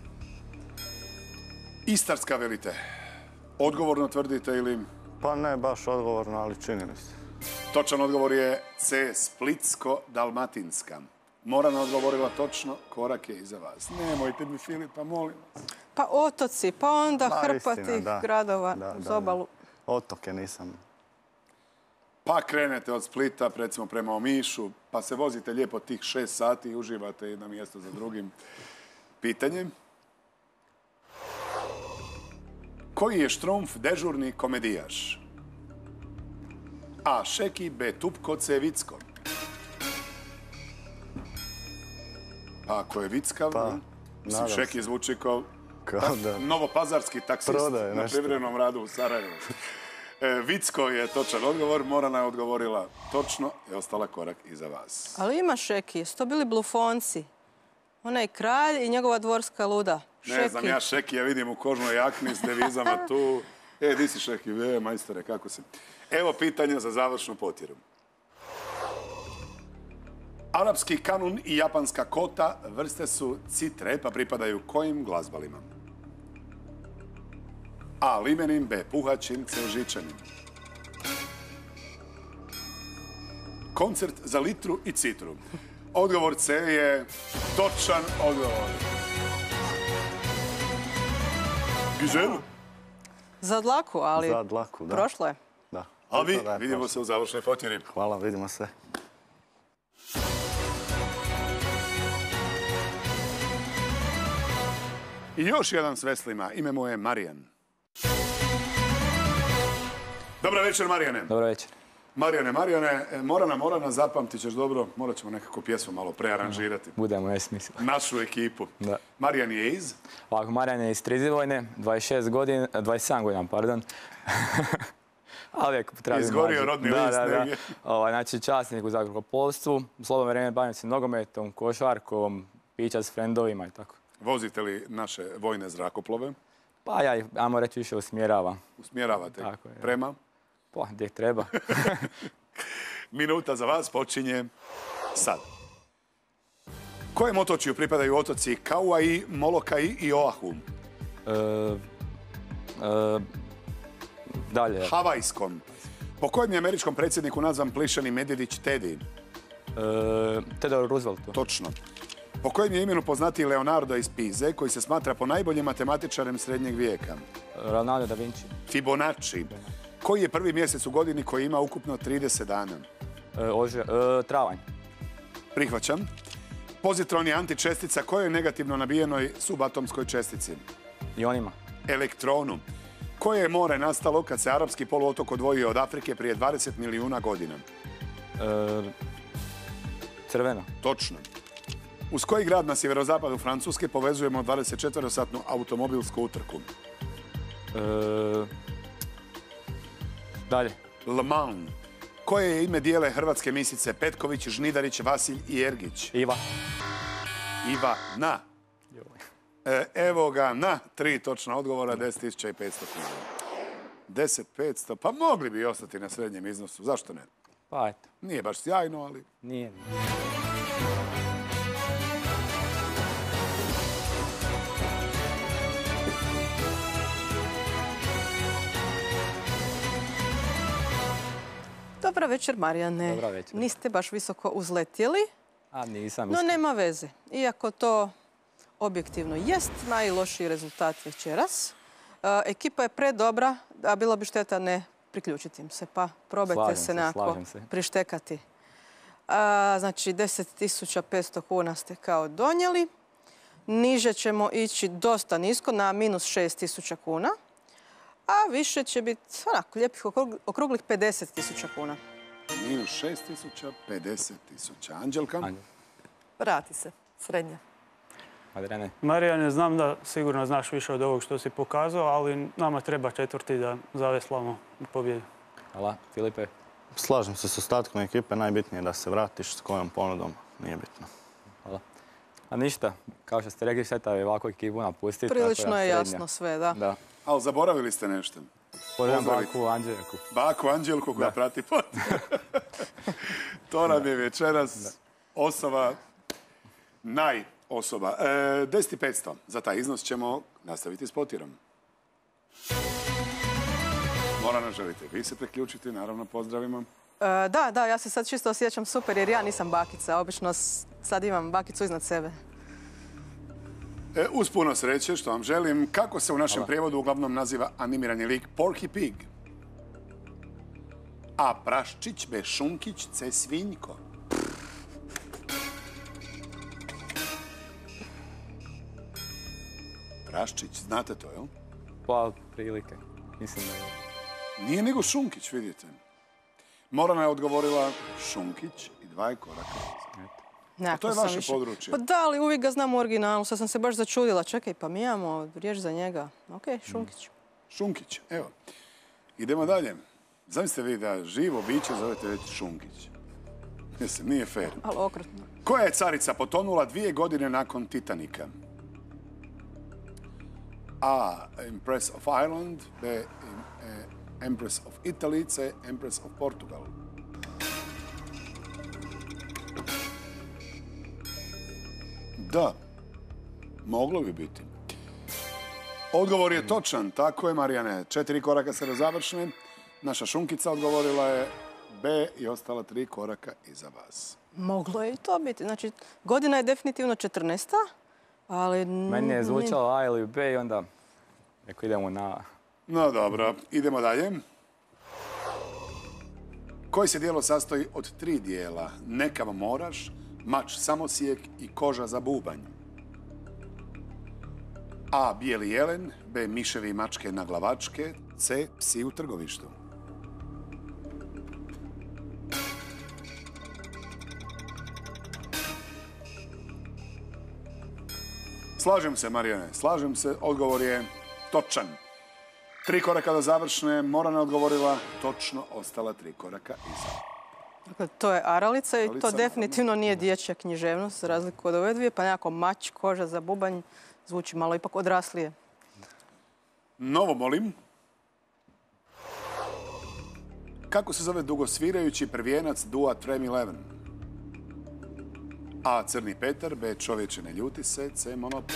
Speaker 1: Istarska velite. Odgovorno tvrdite ili...
Speaker 4: Pa ne baš odgovorno, ali čini mi se.
Speaker 1: Točan odgovor je C. Splitsko-dalmatinska. Morana odgovorila točno, korak je iza vas. Nemojte mi, Filipa, molim vas.
Speaker 6: Pa otoci, pa onda
Speaker 4: Da,
Speaker 6: hrpa
Speaker 4: istina,
Speaker 6: tih
Speaker 4: da.
Speaker 6: gradova
Speaker 4: Da,
Speaker 6: uz
Speaker 4: da.
Speaker 6: obalu.
Speaker 4: Otoke nisam.
Speaker 1: Pa krenete od Splita, recimo prema Omišu, pa se vozite lijepo tih 6 sati i uživate jedno mjesto za drugim. Pitanjem. Koji je Štrumf dežurni komedijaš? A. Šeki, B. Tupko, C. Vicko. Pa ako je Vickav,
Speaker 4: Pa,
Speaker 1: mislim,
Speaker 4: nadam
Speaker 1: Šeki zvuči kao
Speaker 4: Kao da.
Speaker 1: novopazarski taksist
Speaker 4: Prodaje
Speaker 1: na
Speaker 4: nešto.
Speaker 1: privremenom radu u Sarajevu. Vicko je točan odgovor, Morana je odgovorila točno i ostala korak iza vas.
Speaker 6: Ali ima Šeki, su to bili blufonci. Onaj kralj i njegova dvorska luda.
Speaker 1: Ne znam, ja Šeki ja vidim u kožnoj jakni s devizama tu. Di si Šeki? Majstore, kako si? Evo pitanja za završnu potjeru. Arapski kanun i japanska kota vrste su citre, pa pripadaju kojim glazbalima? A. Limenim, B. Puhačim, C. Žičanim. Koncert za litru i citru. Odgovor C je točan odgovor. Giželu?
Speaker 6: Za dlaku, ali
Speaker 4: Za dlaku, da.
Speaker 6: prošlo je.
Speaker 4: Da.
Speaker 1: A vi,
Speaker 4: Da je
Speaker 1: vidimo
Speaker 4: prošlo.
Speaker 1: se u završnoj potjeri.
Speaker 4: Hvala, vidimo se.
Speaker 1: I još jedan s veslima, ime mu je Marijan. Dobra večer, Marijane.
Speaker 5: Dobro večer.
Speaker 1: Marijane, Morana, zapamtit ćeš dobro, morat ćemo nekako pjesmu malo prearanžirati.
Speaker 5: Budemo, ne smisla.
Speaker 1: Našu ekipu.
Speaker 5: Da.
Speaker 1: Marijan je iz...
Speaker 5: Ovako, Marijan je iz Trizivojne, 27 godina, pardon. Ali uvijek treba biti
Speaker 1: Izgorio
Speaker 5: mlađi.
Speaker 1: rodni list negdje.
Speaker 5: Znači, časnik u zrakoplovstvu. U slobodno vrijeme bavim se nogometom, košarkom, pića s frendovima i tako.
Speaker 1: Vozite li naše vojne zrakoplove?
Speaker 5: Pa ja ih, ajmo reći, više usmjeravam.
Speaker 1: Usmjeravate
Speaker 5: Tako je.
Speaker 1: prema?
Speaker 5: Pa, gdje treba.
Speaker 1: Minuta za vas počinje sad. Kojem otočju pripadaju otoci Kauai, Molokai i Oahu?
Speaker 5: Dalje.
Speaker 1: Havajskom. Po kojem je američkom predsjedniku nazvan plišani medvjedić Teddy?
Speaker 5: Theodore Rooseveltu.
Speaker 1: Točno. Po kojem je imenu poznatiji Leonardo iz Pize, koji se smatra po najboljim matematičarem srednjeg vijeka?
Speaker 5: Leonardo da Vinci.
Speaker 1: Fibonacci. Koji je prvi mjesec u godini koji ima ukupno 30 dana?
Speaker 5: Travanj.
Speaker 1: Prihvaćam. Pozitron je antičestica kojoj negativno nabijenoj subatomskoj čestici?
Speaker 5: Ionima.
Speaker 1: Elektronu. Koje je more nastalo kad se arapski poluotok odvojio od Afrike prije 20 milijuna godina?
Speaker 5: Crveno.
Speaker 1: Točno. Uz koji grad na sjeverozapadu Francuske povezujemo 24-satnu automobilsku utrku?
Speaker 5: Dalje.
Speaker 1: Le Mans. Koje je ime dijele hrvatske misice Petković, Žnidarić, Vasilj i Ergić?
Speaker 5: Iva.
Speaker 1: Ivana. Evo ga na 3 točna odgovora, 10.500 kuna. 10.500, pa mogli bi ostati na srednjem iznosu, zašto ne?
Speaker 5: Pa eto.
Speaker 1: Nije baš sjajno, ali...
Speaker 5: Nije.
Speaker 6: Dobra večer, Marijane.
Speaker 5: Dobra večer.
Speaker 6: Niste baš visoko uzletjeli,
Speaker 5: A nisam
Speaker 6: no nema veze. Iako to objektivno jest najlošiji rezultat večeras. Ekipa je predobra, a bilo bi šteta ne priključiti im se, pa probajte se nekako prištekati. Znači, 10.500 kuna ste kao donijeli. Niže ćemo ići dosta nisko, na minus 6.000 kuna. A više će biti onako lijepih okruglih 50.000 kuna.
Speaker 1: Minus 6.000, 50.000. Anđelka?
Speaker 2: Vrati se, srednja.
Speaker 5: Adriane.
Speaker 3: Marijane, znam da sigurno znaš više od ovog što si pokazao, ali nama treba četvrti da zaveslamo u pobjedu.
Speaker 5: Hvala. Filipe?
Speaker 4: Slažem se s ostatkom ekipe, najbitnije je da se vratiš, s kojom ponudom nije bitno.
Speaker 5: Hvala. A ništa, kao što ste rekli, šteta je ovakvu ekipu napustiti.
Speaker 6: Prilično je jasno sve, da.
Speaker 1: Ali zaboravili ste nešto.
Speaker 5: Pozdravim baku Anđelku.
Speaker 1: Baku Anđelku koja prati pot. To nam je večeras osoba, osoba. 10.500. Za taj iznos ćemo nastaviti s potirom. Morana, želite vi se priključiti, naravno pozdravimo.
Speaker 6: Da, ja se sad čisto osjećam super jer ja nisam bakica. Obično sad imam bakicu iznad sebe.
Speaker 1: Uz puno sreće, što vam želim. Kako se u našem prijevodu uglavnom naziva animirani lik Porky Pig? A. Praščić, B. Šunkić, C. Svinjko. Praščić, znate to, jel?
Speaker 5: Pa, prilike. Mislim da je...
Speaker 1: Nije nego Šunkić, vidite. Morana je odgovorila Šunkić i 2 koraka. A to je vaše područje.
Speaker 6: Pa da, ali uvijek ga znam u originalu. Sad sam se baš začudila. Čekaj, pa mi imamo riječ za njega. Ok, Šunkić.
Speaker 1: Šunkić, evo. Idemo dalje. Zamislite vi da živo biće zovete već Šunkić. Mislim, nije fair.
Speaker 6: Ali okrutno.
Speaker 1: Koja je carica potonula 2 godine nakon Titanika? A. Empress of Ireland. B. Empress of Italy. C. Empress of Portugal. Da, moglo bi biti. Odgovor je točan, tako je, Marijane. 4 koraka se do završne. Naša Šunkica odgovorila je B i ostala 3 koraka iza vas.
Speaker 6: Moglo je i to biti. Znači, godina je definitivno 14. ali...
Speaker 5: Meni je zvučalo A ili B i onda neko idemo na...
Speaker 1: No dobro, idemo dalje. Koje se dijelo sastoji od 3 dijela? Nekav moraš, mač samosijek i koža za bubanj. A. Bijeli jelen, B. Miševi i mačke na glavačke, C. Psi u trgovištu. Slažem se, Marijane, slažem se. Odgovor je točan. 3 koraka do završne, Morana odgovorila točno, ostala 3 koraka iza.
Speaker 6: Dakle, to je aralica i to definitivno nije dječja književnost, za razliku od ove dvije, pa nekako mač, koža za bubanj, zvuči malo ipak odraslije.
Speaker 1: Novo molim. Kako se zove dugosvirajući prvijenac dua Trem 11? A. Crni Petar, B. Čovječe ne ljuti se, C. Monopol.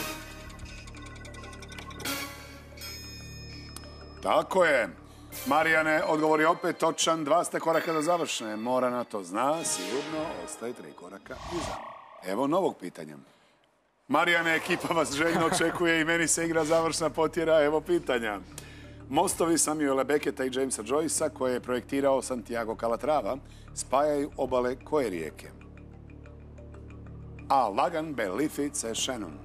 Speaker 1: Tako je. Marijane, odgovor je opet točan. 2 ste koraka do završne. Morana to zna, sigurno. Ostaje 3 koraka iza. Evo novog pitanja. Marijane, ekipa vas željno očekuje i meni se igra završna potjera. Evo pitanja. Mostovi Samuela Becketa i Jamesa Joycea, koje je projektirao Santiago Calatrava, spajaju obale koje rijeke? A. Lagan, B. Liffey, C. Shannon.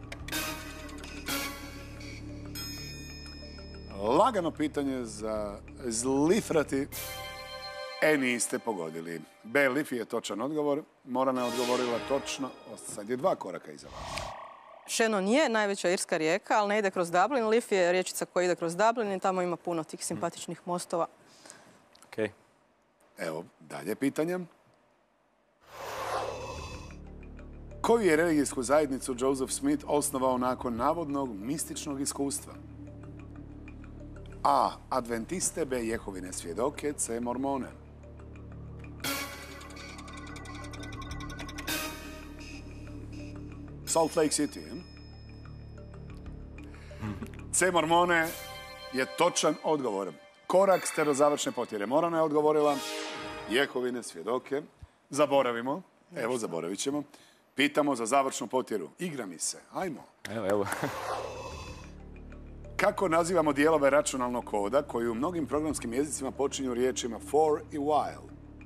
Speaker 1: Lagano pitanje za zlifrati. Niste pogodili. B. Liffey je točan odgovor. Morana je odgovorila točno. Sad je 2 koraka iza vas.
Speaker 6: Shannon je najveća irska rijeka, ali ne ide kroz Dublin. Liffey je riječica koja ide kroz Dublin i tamo ima puno tih simpatičnih mostova.
Speaker 5: Ok.
Speaker 1: Evo, dalje pitanja. Koju je religijsku zajednicu Joseph Smith osnovao nakon navodnog mističnog iskustva? A. Adventiste, B. Jehovine svjedoke, C. Mormone. Salt Lake City. C. Mormone je točan odgovor. Korak ste do završne potjere. Morana je odgovorila Jehovine, svjedoke. Zaboravimo. Evo, zaboravit ćemo. Pitamo za završnu potjeru. Igra mi se. Ajmo.
Speaker 5: Evo.
Speaker 1: Kako nazivamo dijelove računalnog koda koji u mnogim programskim jezicima počinju riječima for i while?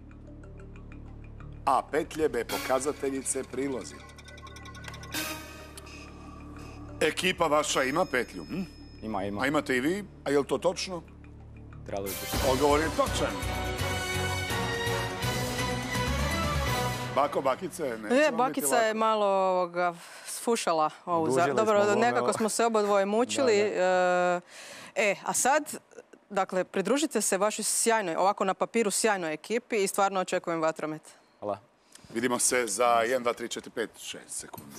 Speaker 1: A. Petlje, B. Pokazateljice, prilozi. Ekipa vaša ima petlju?
Speaker 5: Ima.
Speaker 1: A imate i vi? A je li to točno?
Speaker 5: Trebalo bi biti.
Speaker 1: Odgovor je točan. Bako, bakice?
Speaker 6: Bakica je malo sfušala ovu. Dobro, nekako smo se obadvoje mučili. A sad, dakle, pridružite se vašoj sjajnoj, ovako na papiru sjajnoj ekipi i stvarno očekujem vatromet.
Speaker 5: Hvala.
Speaker 1: Vidimo se za 1, 2, 3, 4, 5, 6 sekundi.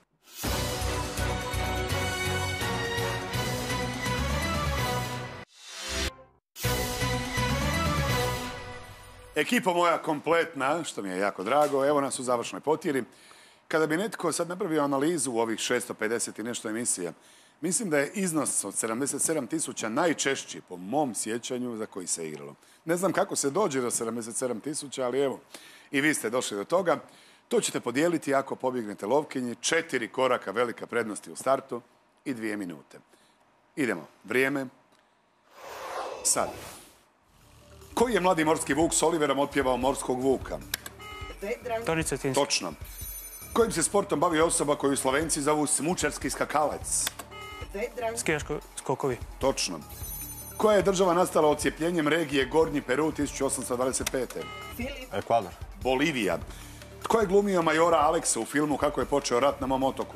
Speaker 1: Ekipa moja kompletna, što mi je jako drago, evo nas u završnoj potjeri. Kada bi netko sad napravio analizu u ovih 650 i nešto emisija, mislim da je iznos od 77.000 najčešći, po mom sjećanju, za koji se igralo. Ne znam kako se dođe do 77.000, ali evo, i vi ste došli do toga. To ćete podijeliti ako pobjegnete lovkinji. 4 koraka velika prednosti u startu i 2 minute. Idemo. Vrijeme. Sad. Koji je mladi morski vuk s Oliverom otpjevao Morskog vuka?
Speaker 3: Toni Cetinski.
Speaker 1: Točno. Kojim se sportom bavi osoba koju Slovenci zovu smučarski skakalac?
Speaker 3: Skijaški skokovi.
Speaker 1: Točno. Koja je država nastala odcijepljenjem regije Gornji Peru 1825.
Speaker 4: Ekvador.
Speaker 1: Bolivija. Tko je glumio majora Aleksa u filmu Kako je počeo rat na mom otoku?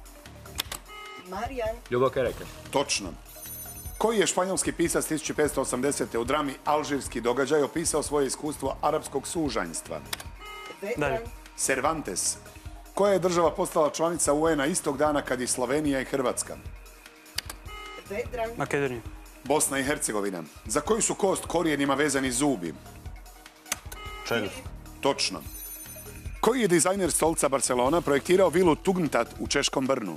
Speaker 5: Ljubo Kereke.
Speaker 1: Točno. Koji je španjolski pisac 1580. u drami Alžirski događaj opisao svoje iskustvo arapskog sužanjstva?
Speaker 3: Dalje.
Speaker 1: Cervantes. Koja je država postala članica UN-a istog dana kad i Slovenija i Hrvatska?
Speaker 3: Makedonija.
Speaker 1: Bosna i Hercegovina. Za koju su kost korijenima vezani zubi?
Speaker 4: Čeljust.
Speaker 1: Točno. Koji je dizajner stolca Barcelona projektirao vilu Tugendhat u češkom Brnu?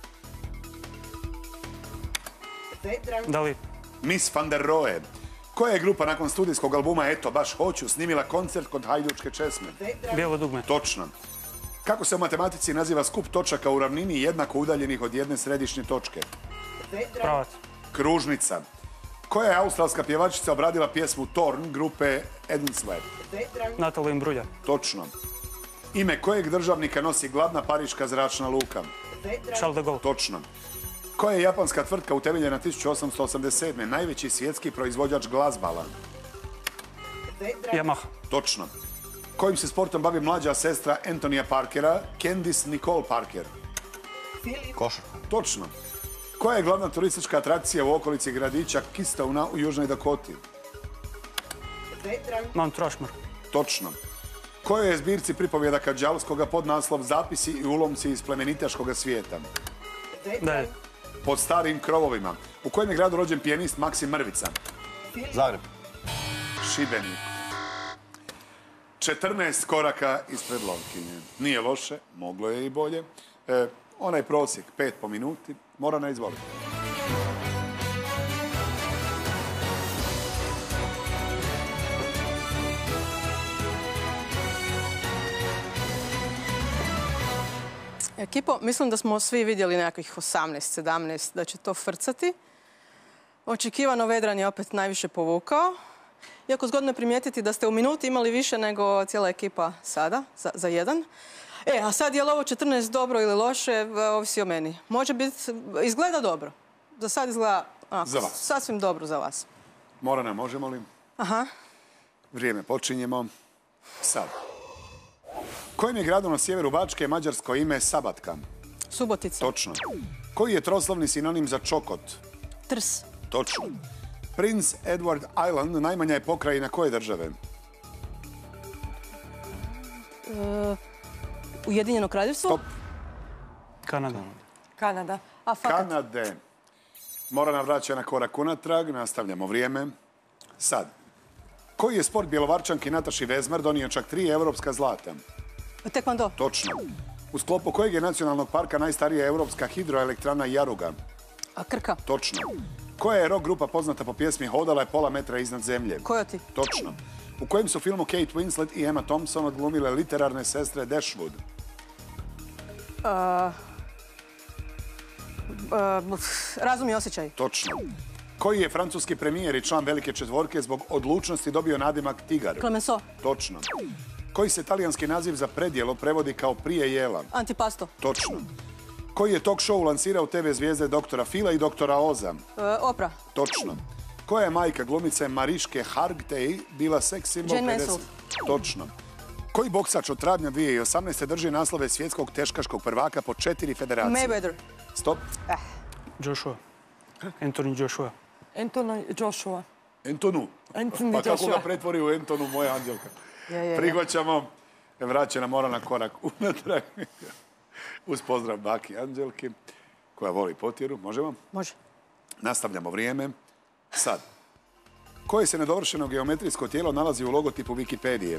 Speaker 3: Dali.
Speaker 1: Miss van der Rohe. Koja je grupa nakon studijskog albuma Eto, baš hoću, snimila koncert kod Hajdučke česme?
Speaker 3: Bijelo dugme.
Speaker 1: Točno. Kako se u matematici naziva skup točaka u ravnini jednako udaljenih od jedne središnje točke?
Speaker 3: Pravac.
Speaker 1: Kružnica. Koja je australska pjevačica obradila pjesmu Torn grupe Edensweb?
Speaker 3: Natalie Imbruglia.
Speaker 1: Točno. Ime kojeg državnika nosi glavna pariška zračna luka?
Speaker 3: Charles de Gaulle.
Speaker 1: Točno. Koja je japanska tvrtka utemeljena 1887. najveći svjetski proizvođač glazbala?
Speaker 3: Yamaha.
Speaker 1: Točno. Kojim se sportom bavi mlađa sestra Antonija Parkera, Candice Nicole Parker?
Speaker 4: Košarka.
Speaker 1: Točno. Koja je glavna turistička atrakcija u okolici gradića Keystona u Južnoj Dakoti?
Speaker 3: Mount Rushmore.
Speaker 1: Točno. Kojoj je zbirci pripovjedaka Đalskoga podnaslov Zapisi i ulomci iz plemenitaškoga svijeta?
Speaker 3: Dalje.
Speaker 1: Pod starim krovovima. U kojem je gradu rođen pijanist Maksim Mrvica?
Speaker 4: Zagreb.
Speaker 1: Šibenik. 14 koraka ispred lovkinje. Nije loše, moglo je i bolje. Onaj prosjek, 5 po minuti. Morana, izvolite.
Speaker 6: Ekipo, mislim da smo svi vidjeli nekakvih 18, 17 da će to frcati. Očekivano Vedran je opet najviše povukao. Iako zgodno je primijetiti da ste u minuti imali više nego cijela ekipa sada, za jedan. A sad je li ovo 14 dobro ili loše, ovisi o meni. Može biti, izgleda dobro. Za sad izgleda sasvim dobro za vas.
Speaker 1: Morana, možemo li?
Speaker 6: Aha.
Speaker 1: Vrijeme, počinjemo. Sad. Kojim je gradom na sjeveru Bačke mađarsko ime Sabatka?
Speaker 6: Subotica.
Speaker 1: Točno. Koji je troslovni sinonim za čokot?
Speaker 6: Trs.
Speaker 1: Točno. Prince Edward Island najmanja je pokrajina koje države?
Speaker 6: Ujedinjeno kraljevstvo?
Speaker 1: Stop.
Speaker 3: Kanada.
Speaker 2: Kanada.
Speaker 1: Kanade. Morana vraća na korak unatrag. Nastavljamo vrijeme. Sad. Koji je sport bjelovarčanki Nataši Vezmar donio čak 3 europska zlata?
Speaker 6: Tekvando.
Speaker 1: Točno. U sklopu kojeg je nacionalnog parka najstarija europska hidroelektrana Jaruga?
Speaker 6: Krka.
Speaker 1: Točno. Koja je rock grupa poznata po pjesmi Hodala je pola metra iznad zemlje?
Speaker 6: Kojoti.
Speaker 1: Točno. U kojem su filmu Kate Winslet i Emma Thompson odglumile literarne sestre Dashwood?
Speaker 6: Razum i osjećaj.
Speaker 1: Točno. Koji je francuski premijer i član Velike četvorke zbog odlučnosti dobio nadimak Tigar?
Speaker 6: Clemenceau.
Speaker 1: Točno. Koji se talijanski naziv za predjelo prevodi kao prije jela?
Speaker 6: Antipasto.
Speaker 1: Točno. Koji je talk show lansirao TV zvijezde doktora Fila i doktora Oza?
Speaker 6: Opra.
Speaker 1: Točno. Koja je majka glumice Mariške Hargitay bila seks simbol
Speaker 6: Jane
Speaker 1: 50?
Speaker 6: Mansell.
Speaker 1: Točno. Koji boksač od travnja 2018. drži naslove svjetskog teškaškog prvaka po 4 federacije?
Speaker 6: Mayweather.
Speaker 1: Stop.
Speaker 3: Joshua. Anthony Joshua.
Speaker 2: Anthony Joshua.
Speaker 1: Antonu.
Speaker 2: Anthony
Speaker 1: Pa kako
Speaker 2: Joshua.
Speaker 1: ga pretvori u Antonu, moja Anđelka.
Speaker 6: Je.
Speaker 1: Prihvaćamo. Vraćena mora na korak unatrag. Uz pozdrav baki Anđelki, koja voli potjeru. Možemo?
Speaker 6: Može.
Speaker 1: Nastavljamo vrijeme. Sad. Koje se nedovršeno geometrijsko tijelo nalazi u logotipu Wikipedije?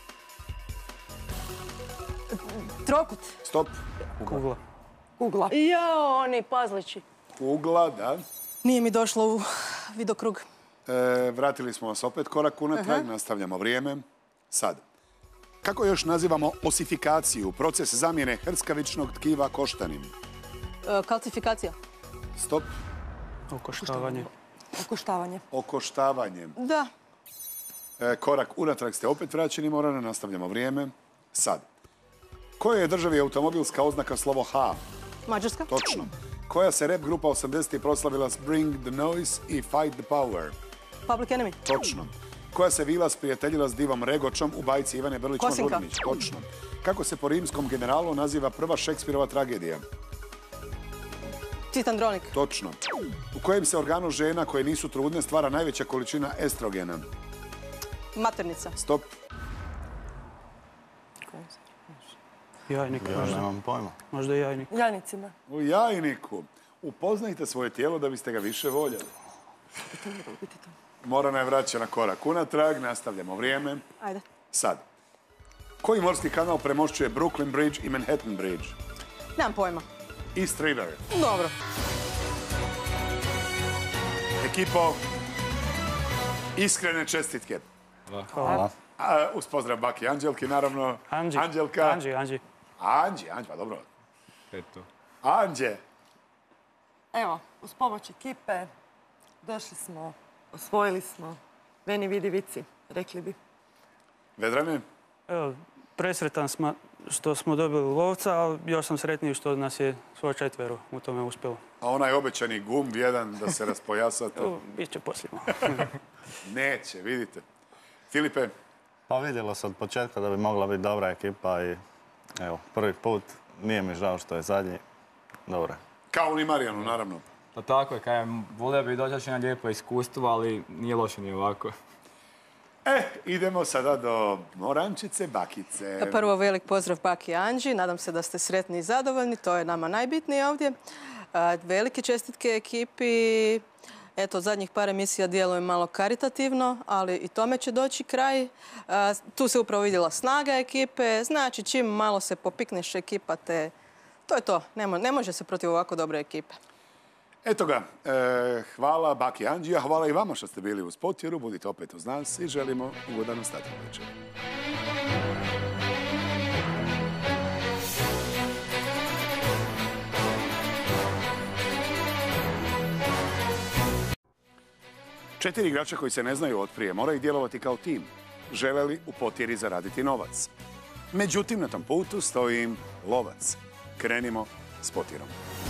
Speaker 6: Trokut.
Speaker 1: Stop.
Speaker 3: Kugla.
Speaker 2: Kugla.
Speaker 6: Jao, oni pazlići.
Speaker 1: Kugla, da.
Speaker 6: Nije mi došlo u vidokrug.
Speaker 1: Vratili smo vas opet korak unatrag. Nastavljamo vrijeme. Sad. Kako još nazivamo osifikaciju, proces zamjene hrskavičnog tkiva koštanim?
Speaker 6: Kalcifikacija.
Speaker 1: Stop.
Speaker 3: Okoštavanje.
Speaker 2: Okoštavanje.
Speaker 1: Okoštavanje.
Speaker 6: Da.
Speaker 1: Korak unatrag ste opet vraćeni, Morana. Nastavljamo vrijeme. Sad. Kojoj je državi automobilska oznaka slovo H?
Speaker 6: Mađarska.
Speaker 1: Točno. Koja se rap grupa 80-ih proslavila s Bring the Noise i Fight the Power?
Speaker 6: Public Enemy.
Speaker 1: Točno. Koja se vila sprijateljila s divom Regočom u bajci Ivane
Speaker 6: Kosinka.
Speaker 1: Brlić-Mažuranić? Točno. Kako se po rimskom generalu naziva prva Šekspirova tragedija?
Speaker 6: Titandronik.
Speaker 1: Točno. U kojem se organu žena koje nisu trudne stvara najveća količina estrogena?
Speaker 6: Maternica.
Speaker 1: Stop.
Speaker 3: Jajnik.
Speaker 4: Ja nemam pojma.
Speaker 3: Možda i jajnik.
Speaker 2: Jajnicima.
Speaker 1: U jajniku. Upoznajte svoje tijelo da biste ga više voljeli. Morana je vraćena korak unatrag. Nastavljamo vrijeme.
Speaker 6: Ajde.
Speaker 1: Sad. Koji morski kanal premošćuje Brooklyn Bridge i Manhattan Bridge?
Speaker 6: Nemam pojma.
Speaker 1: East River.
Speaker 6: Dobro.
Speaker 1: Ekipo, iskrene čestitke.
Speaker 4: Hvala.
Speaker 1: Uz pozdrav baki Anđelki, naravno.
Speaker 3: Anđi.
Speaker 1: Anđelka.
Speaker 3: Anđi.
Speaker 1: Pa dobro.
Speaker 5: Eto.
Speaker 1: Anđe.
Speaker 2: Evo, uz pomoć ekipe došli smo, osvojili smo. Veni vidi vici, rekli bi.
Speaker 1: Vedrane?
Speaker 3: Evo, presretan smo što smo dobili lovca, ali još sam sretniji što nas je svo 4 u tome uspjelo.
Speaker 1: A onaj obećani gumb jedan da se raspojasate?
Speaker 3: Biće poslije.
Speaker 1: Neće, vidite. Filipe?
Speaker 4: Pa vidjelo se od početka da bi mogla biti dobra ekipa i evo, prvi put. Nije mi žao što je zadnji. Dobro je.
Speaker 1: Kao ni Marijanu, naravno.
Speaker 5: Pa tako je, kajem, volio bi doći na lijepo iskustvo, ali nije loše ni ovako.
Speaker 1: Idemo sada do Morančice, bakice.
Speaker 6: Prvo velik pozdrav baki Anđi. Nadam se da ste sretni i zadovoljni. To je nama najbitnije ovdje. Velike čestitke ekipi. Eto, zadnjih par emisija djelujem malo karitativno, ali i tome će doći kraj. Tu se upravo vidjela snaga ekipe. Znači, čim malo se popikneš ekipa, te to je to. Ne može se protiv ovako dobre ekipe.
Speaker 1: Eto ga, hvala baki Anđi, a hvala i vama što ste bili uz potjeru. Budite opet uz nas i želimo ugodan ostatak večera. Četiri igrača koji se ne znaju otprije moraju djelovati kao tim. Žele li u potjeri zaraditi novac? Međutim, na tom putu stoji im lovac. Krenimo s potjerom.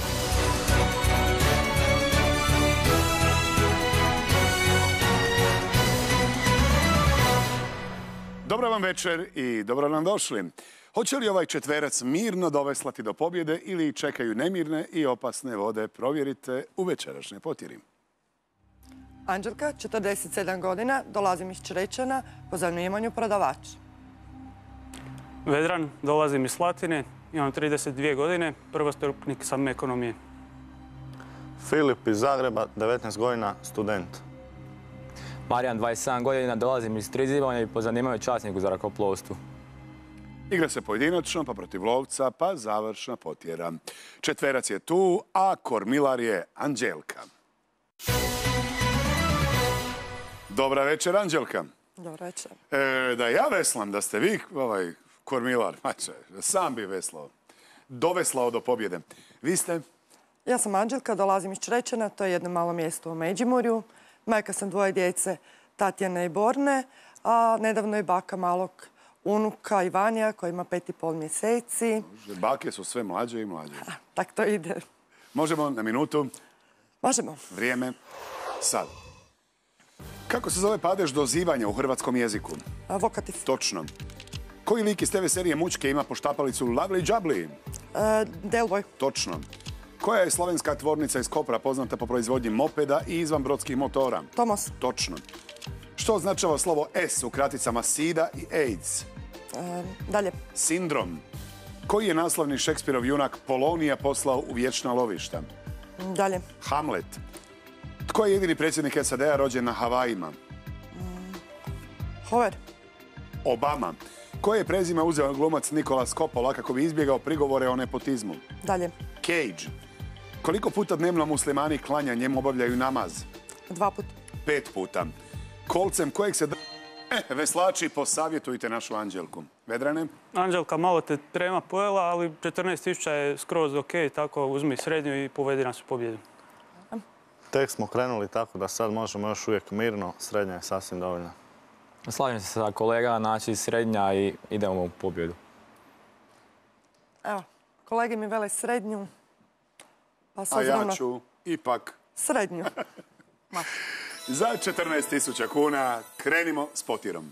Speaker 1: Dobro vam večer i dobro nam došli. Hoće li ovaj četverac mirno doveslati do pobjede ili čekaju nemirne i opasne vode? Provjerite u večerašnjoj potjeri.
Speaker 2: Anđelka, 47 godina, dolazim iz Črečana, po zanimanju prodavač.
Speaker 3: Vedran, dolazim iz Slatine, imam 32 godine, prvostupnik sam ekonomije.
Speaker 4: Filip iz Zagreba, 19 godina, student.
Speaker 5: Marijan, 27 godina, dolazim iz Trizivanja i po zanimanju časnik u zrakoplovstvu.
Speaker 1: Igra se pojedinačno, pa protiv lovca, pa završna potjera. Četverac je tu, a kormilar je Anđelka. Dobra večer, Anđelka.
Speaker 2: Dobro večer.
Speaker 1: Da ja veslam, da ste vi kormilar, sam bi veslao. Doveslao do pobjede. Vi ste?
Speaker 2: Ja sam Anđelka, dolazim iz Črečana, to je jedno malo mjesto u Međimurju. Majka sam dvoje djece, Tatjane i Borne, a nedavno je baka malog unuka Ivanija koji ima 5,5 mjeseci.
Speaker 1: Bake su sve mlađe i mlađe.
Speaker 2: Tak to ide.
Speaker 1: Možemo na minutu?
Speaker 2: Možemo.
Speaker 1: Vrijeme. Sad. Kako se zove padež dozivanja u hrvatskom jeziku?
Speaker 2: Vokativ.
Speaker 1: Točno. Koji lik iz TV serije Mučke ima poštapalicu Lovely Jubbly?
Speaker 2: Delvoj.
Speaker 1: Točno. Koja je slovenska tvornica iz Kopra poznata po proizvodnji mopeda i izvanbrodskih motora?
Speaker 2: Tomos.
Speaker 1: Točno. Što označava slovo S u kraticama SIDA i AIDS?
Speaker 2: Dalje.
Speaker 1: Sindrom. Koji je naslovni Šekspirov junak Polonija poslao u vječna lovišta?
Speaker 2: Dalje.
Speaker 1: Hamlet. Tko je jedini predsjednik SAD-a rođen na Havajima?
Speaker 2: Hover.
Speaker 1: Obama. Koje je prezime uzeo glumac Nikolas Coppola kako bi izbjegao prigovore o nepotizmu?
Speaker 2: Dalje.
Speaker 1: Cage. Koliko puta dnevno muslimani klanjanjem obavljaju namaz?
Speaker 2: 2 puta.
Speaker 1: 5 puta. Kolcem kojeg se... veslači, posavjetujte našu Anđelku. Vedrane?
Speaker 3: Anđelka, malo te trema pojela, ali 14.000 je skroz ok, tako uzmi srednju i povedi nas u pobjedu.
Speaker 4: Tek smo krenuli tako da sad možemo još uvijek mirno, srednja je sasvim dovoljna.
Speaker 5: Slažem se sa kolega, znači srednja i idemo u pobjedu.
Speaker 2: Evo, kolege mi vele srednju. Pa
Speaker 1: A ja ću ipak...
Speaker 2: Srednju.
Speaker 1: Za 14.000 kuna krenimo s potirom.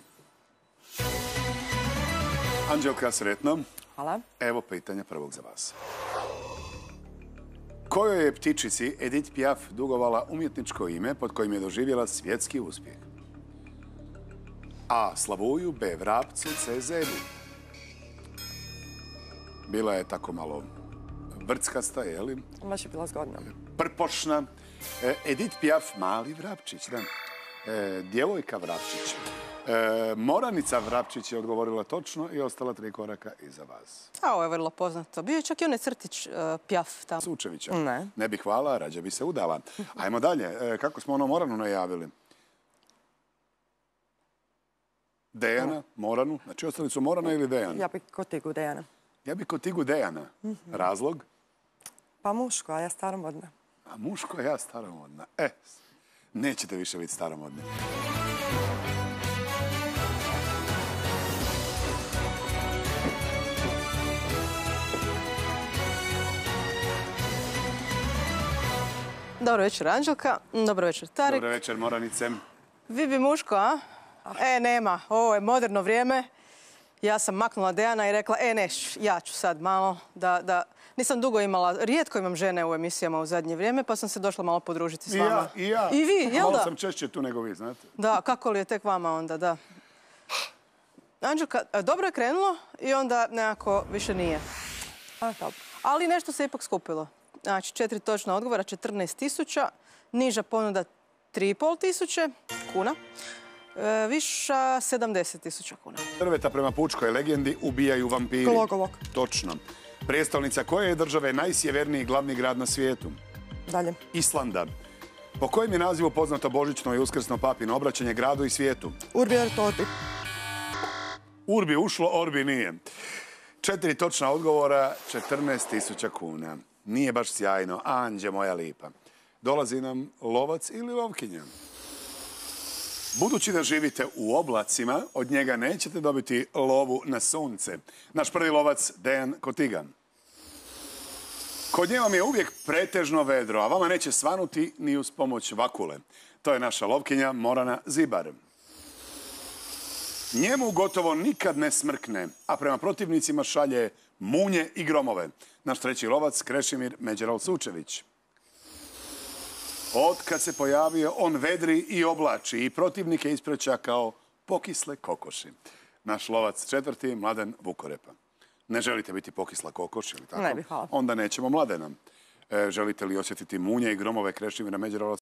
Speaker 1: Anđelka, sretno.
Speaker 2: Hvala.
Speaker 1: Evo pitanja prvog za vas. Kojoj je ptičici Edith Piaf dugovala umjetničko ime pod kojim je doživjela svjetski uspjeh? A. Slavuju, B. Vrapcu, C. Zebu. Bila je tako malo vrckasta, je li?
Speaker 2: Baš je bila zgodna.
Speaker 1: Prpošna. Edith Piaf, mali vrapčić, da. Djevojka vrapčić. Moranica Vrapčić je odgovorila točno i ostala 3 koraka iza vas.
Speaker 6: A ovo je vrlo poznato. Bio je čak i onaj crtić Piaf tamo.
Speaker 1: Sučevića.
Speaker 2: Ne.
Speaker 1: Ne bi hvala, rađe bi se udala. Ajmo dalje. Kako smo ono Moranu najavili? Dejana, Moranu. Znači ostali su Morana ili Dejana?
Speaker 2: Ja bi Kotigu Dejana.
Speaker 1: Ja bi Kotigu Dejana. Razlog?
Speaker 2: Pa muško, a ja staromodna.
Speaker 1: A muško, ja staromodna. Nećete više biti staromodni.
Speaker 6: Dobro večer, Anđelka. Dobro večer, Tarik.
Speaker 1: Dobro večer, Moranice.
Speaker 6: Vi bi muško, a? Nema. Ovo je moderno vrijeme. Ja sam maknula Dejana i rekla, neš, ja ću sad malo da... Nisam dugo imala, rijetko imam žene u emisijama u zadnje vrijeme, pa sam se došla malo podružiti s vama.
Speaker 1: I ja.
Speaker 6: I vi, jel da?
Speaker 1: Malo sam češće tu nego vi, znate.
Speaker 6: Da, kako li je tek vama onda, da. Anđelka, dobro je krenulo i onda nekako više nije. Ali nešto se ipak skupilo. Znači, 4 točna odgovora, 14.000, niža ponuda 3.500 kuna, viša 70.000 kuna.
Speaker 1: Drveta prema pučkoj legendi ubijaju vampiri.
Speaker 2: Glogovog.
Speaker 1: Točno. Prijestolnica koje je države najsjeverniji glavni grad na svijetu?
Speaker 2: Dalje.
Speaker 1: Islanda. Po kojem je nazivu poznato božićno i uskrsno papino obraćanje gradu i svijetu?
Speaker 2: Urbi et orbi.
Speaker 1: Urbi ušlo, orbi nije. 4 točna odgovora, 14.000 kuna. Nije baš sjajno, Anđe moja lipa. Dolazi nam lovac ili lovkinja? Budući da živite u oblacima, od njega nećete dobiti lovu na sunce. Naš prvi lovac, Dejan Kotigan. Kod nje vam je uvijek pretežno vedro, a vama neće svanuti ni uz pomoć vakule. To je naša lovkinja Morana Zibar. Njemu gotovo nikad ne smrkne, a prema protivnicima šalje munje i gromove. Naš treći lovac, Krešimir Međeral-Sučević. Od kad se pojavio, on vedri i oblači i protivnike ispreća kao pokisle kokoši. Naš lovac četvrti, Mladen Vukorepa. Ne želite biti pokisla kokoš ili tako?
Speaker 2: Ne bih, hvala.
Speaker 1: Onda nećemo Mladena. Želite li osjetiti munje i gromove Krešimira Međeral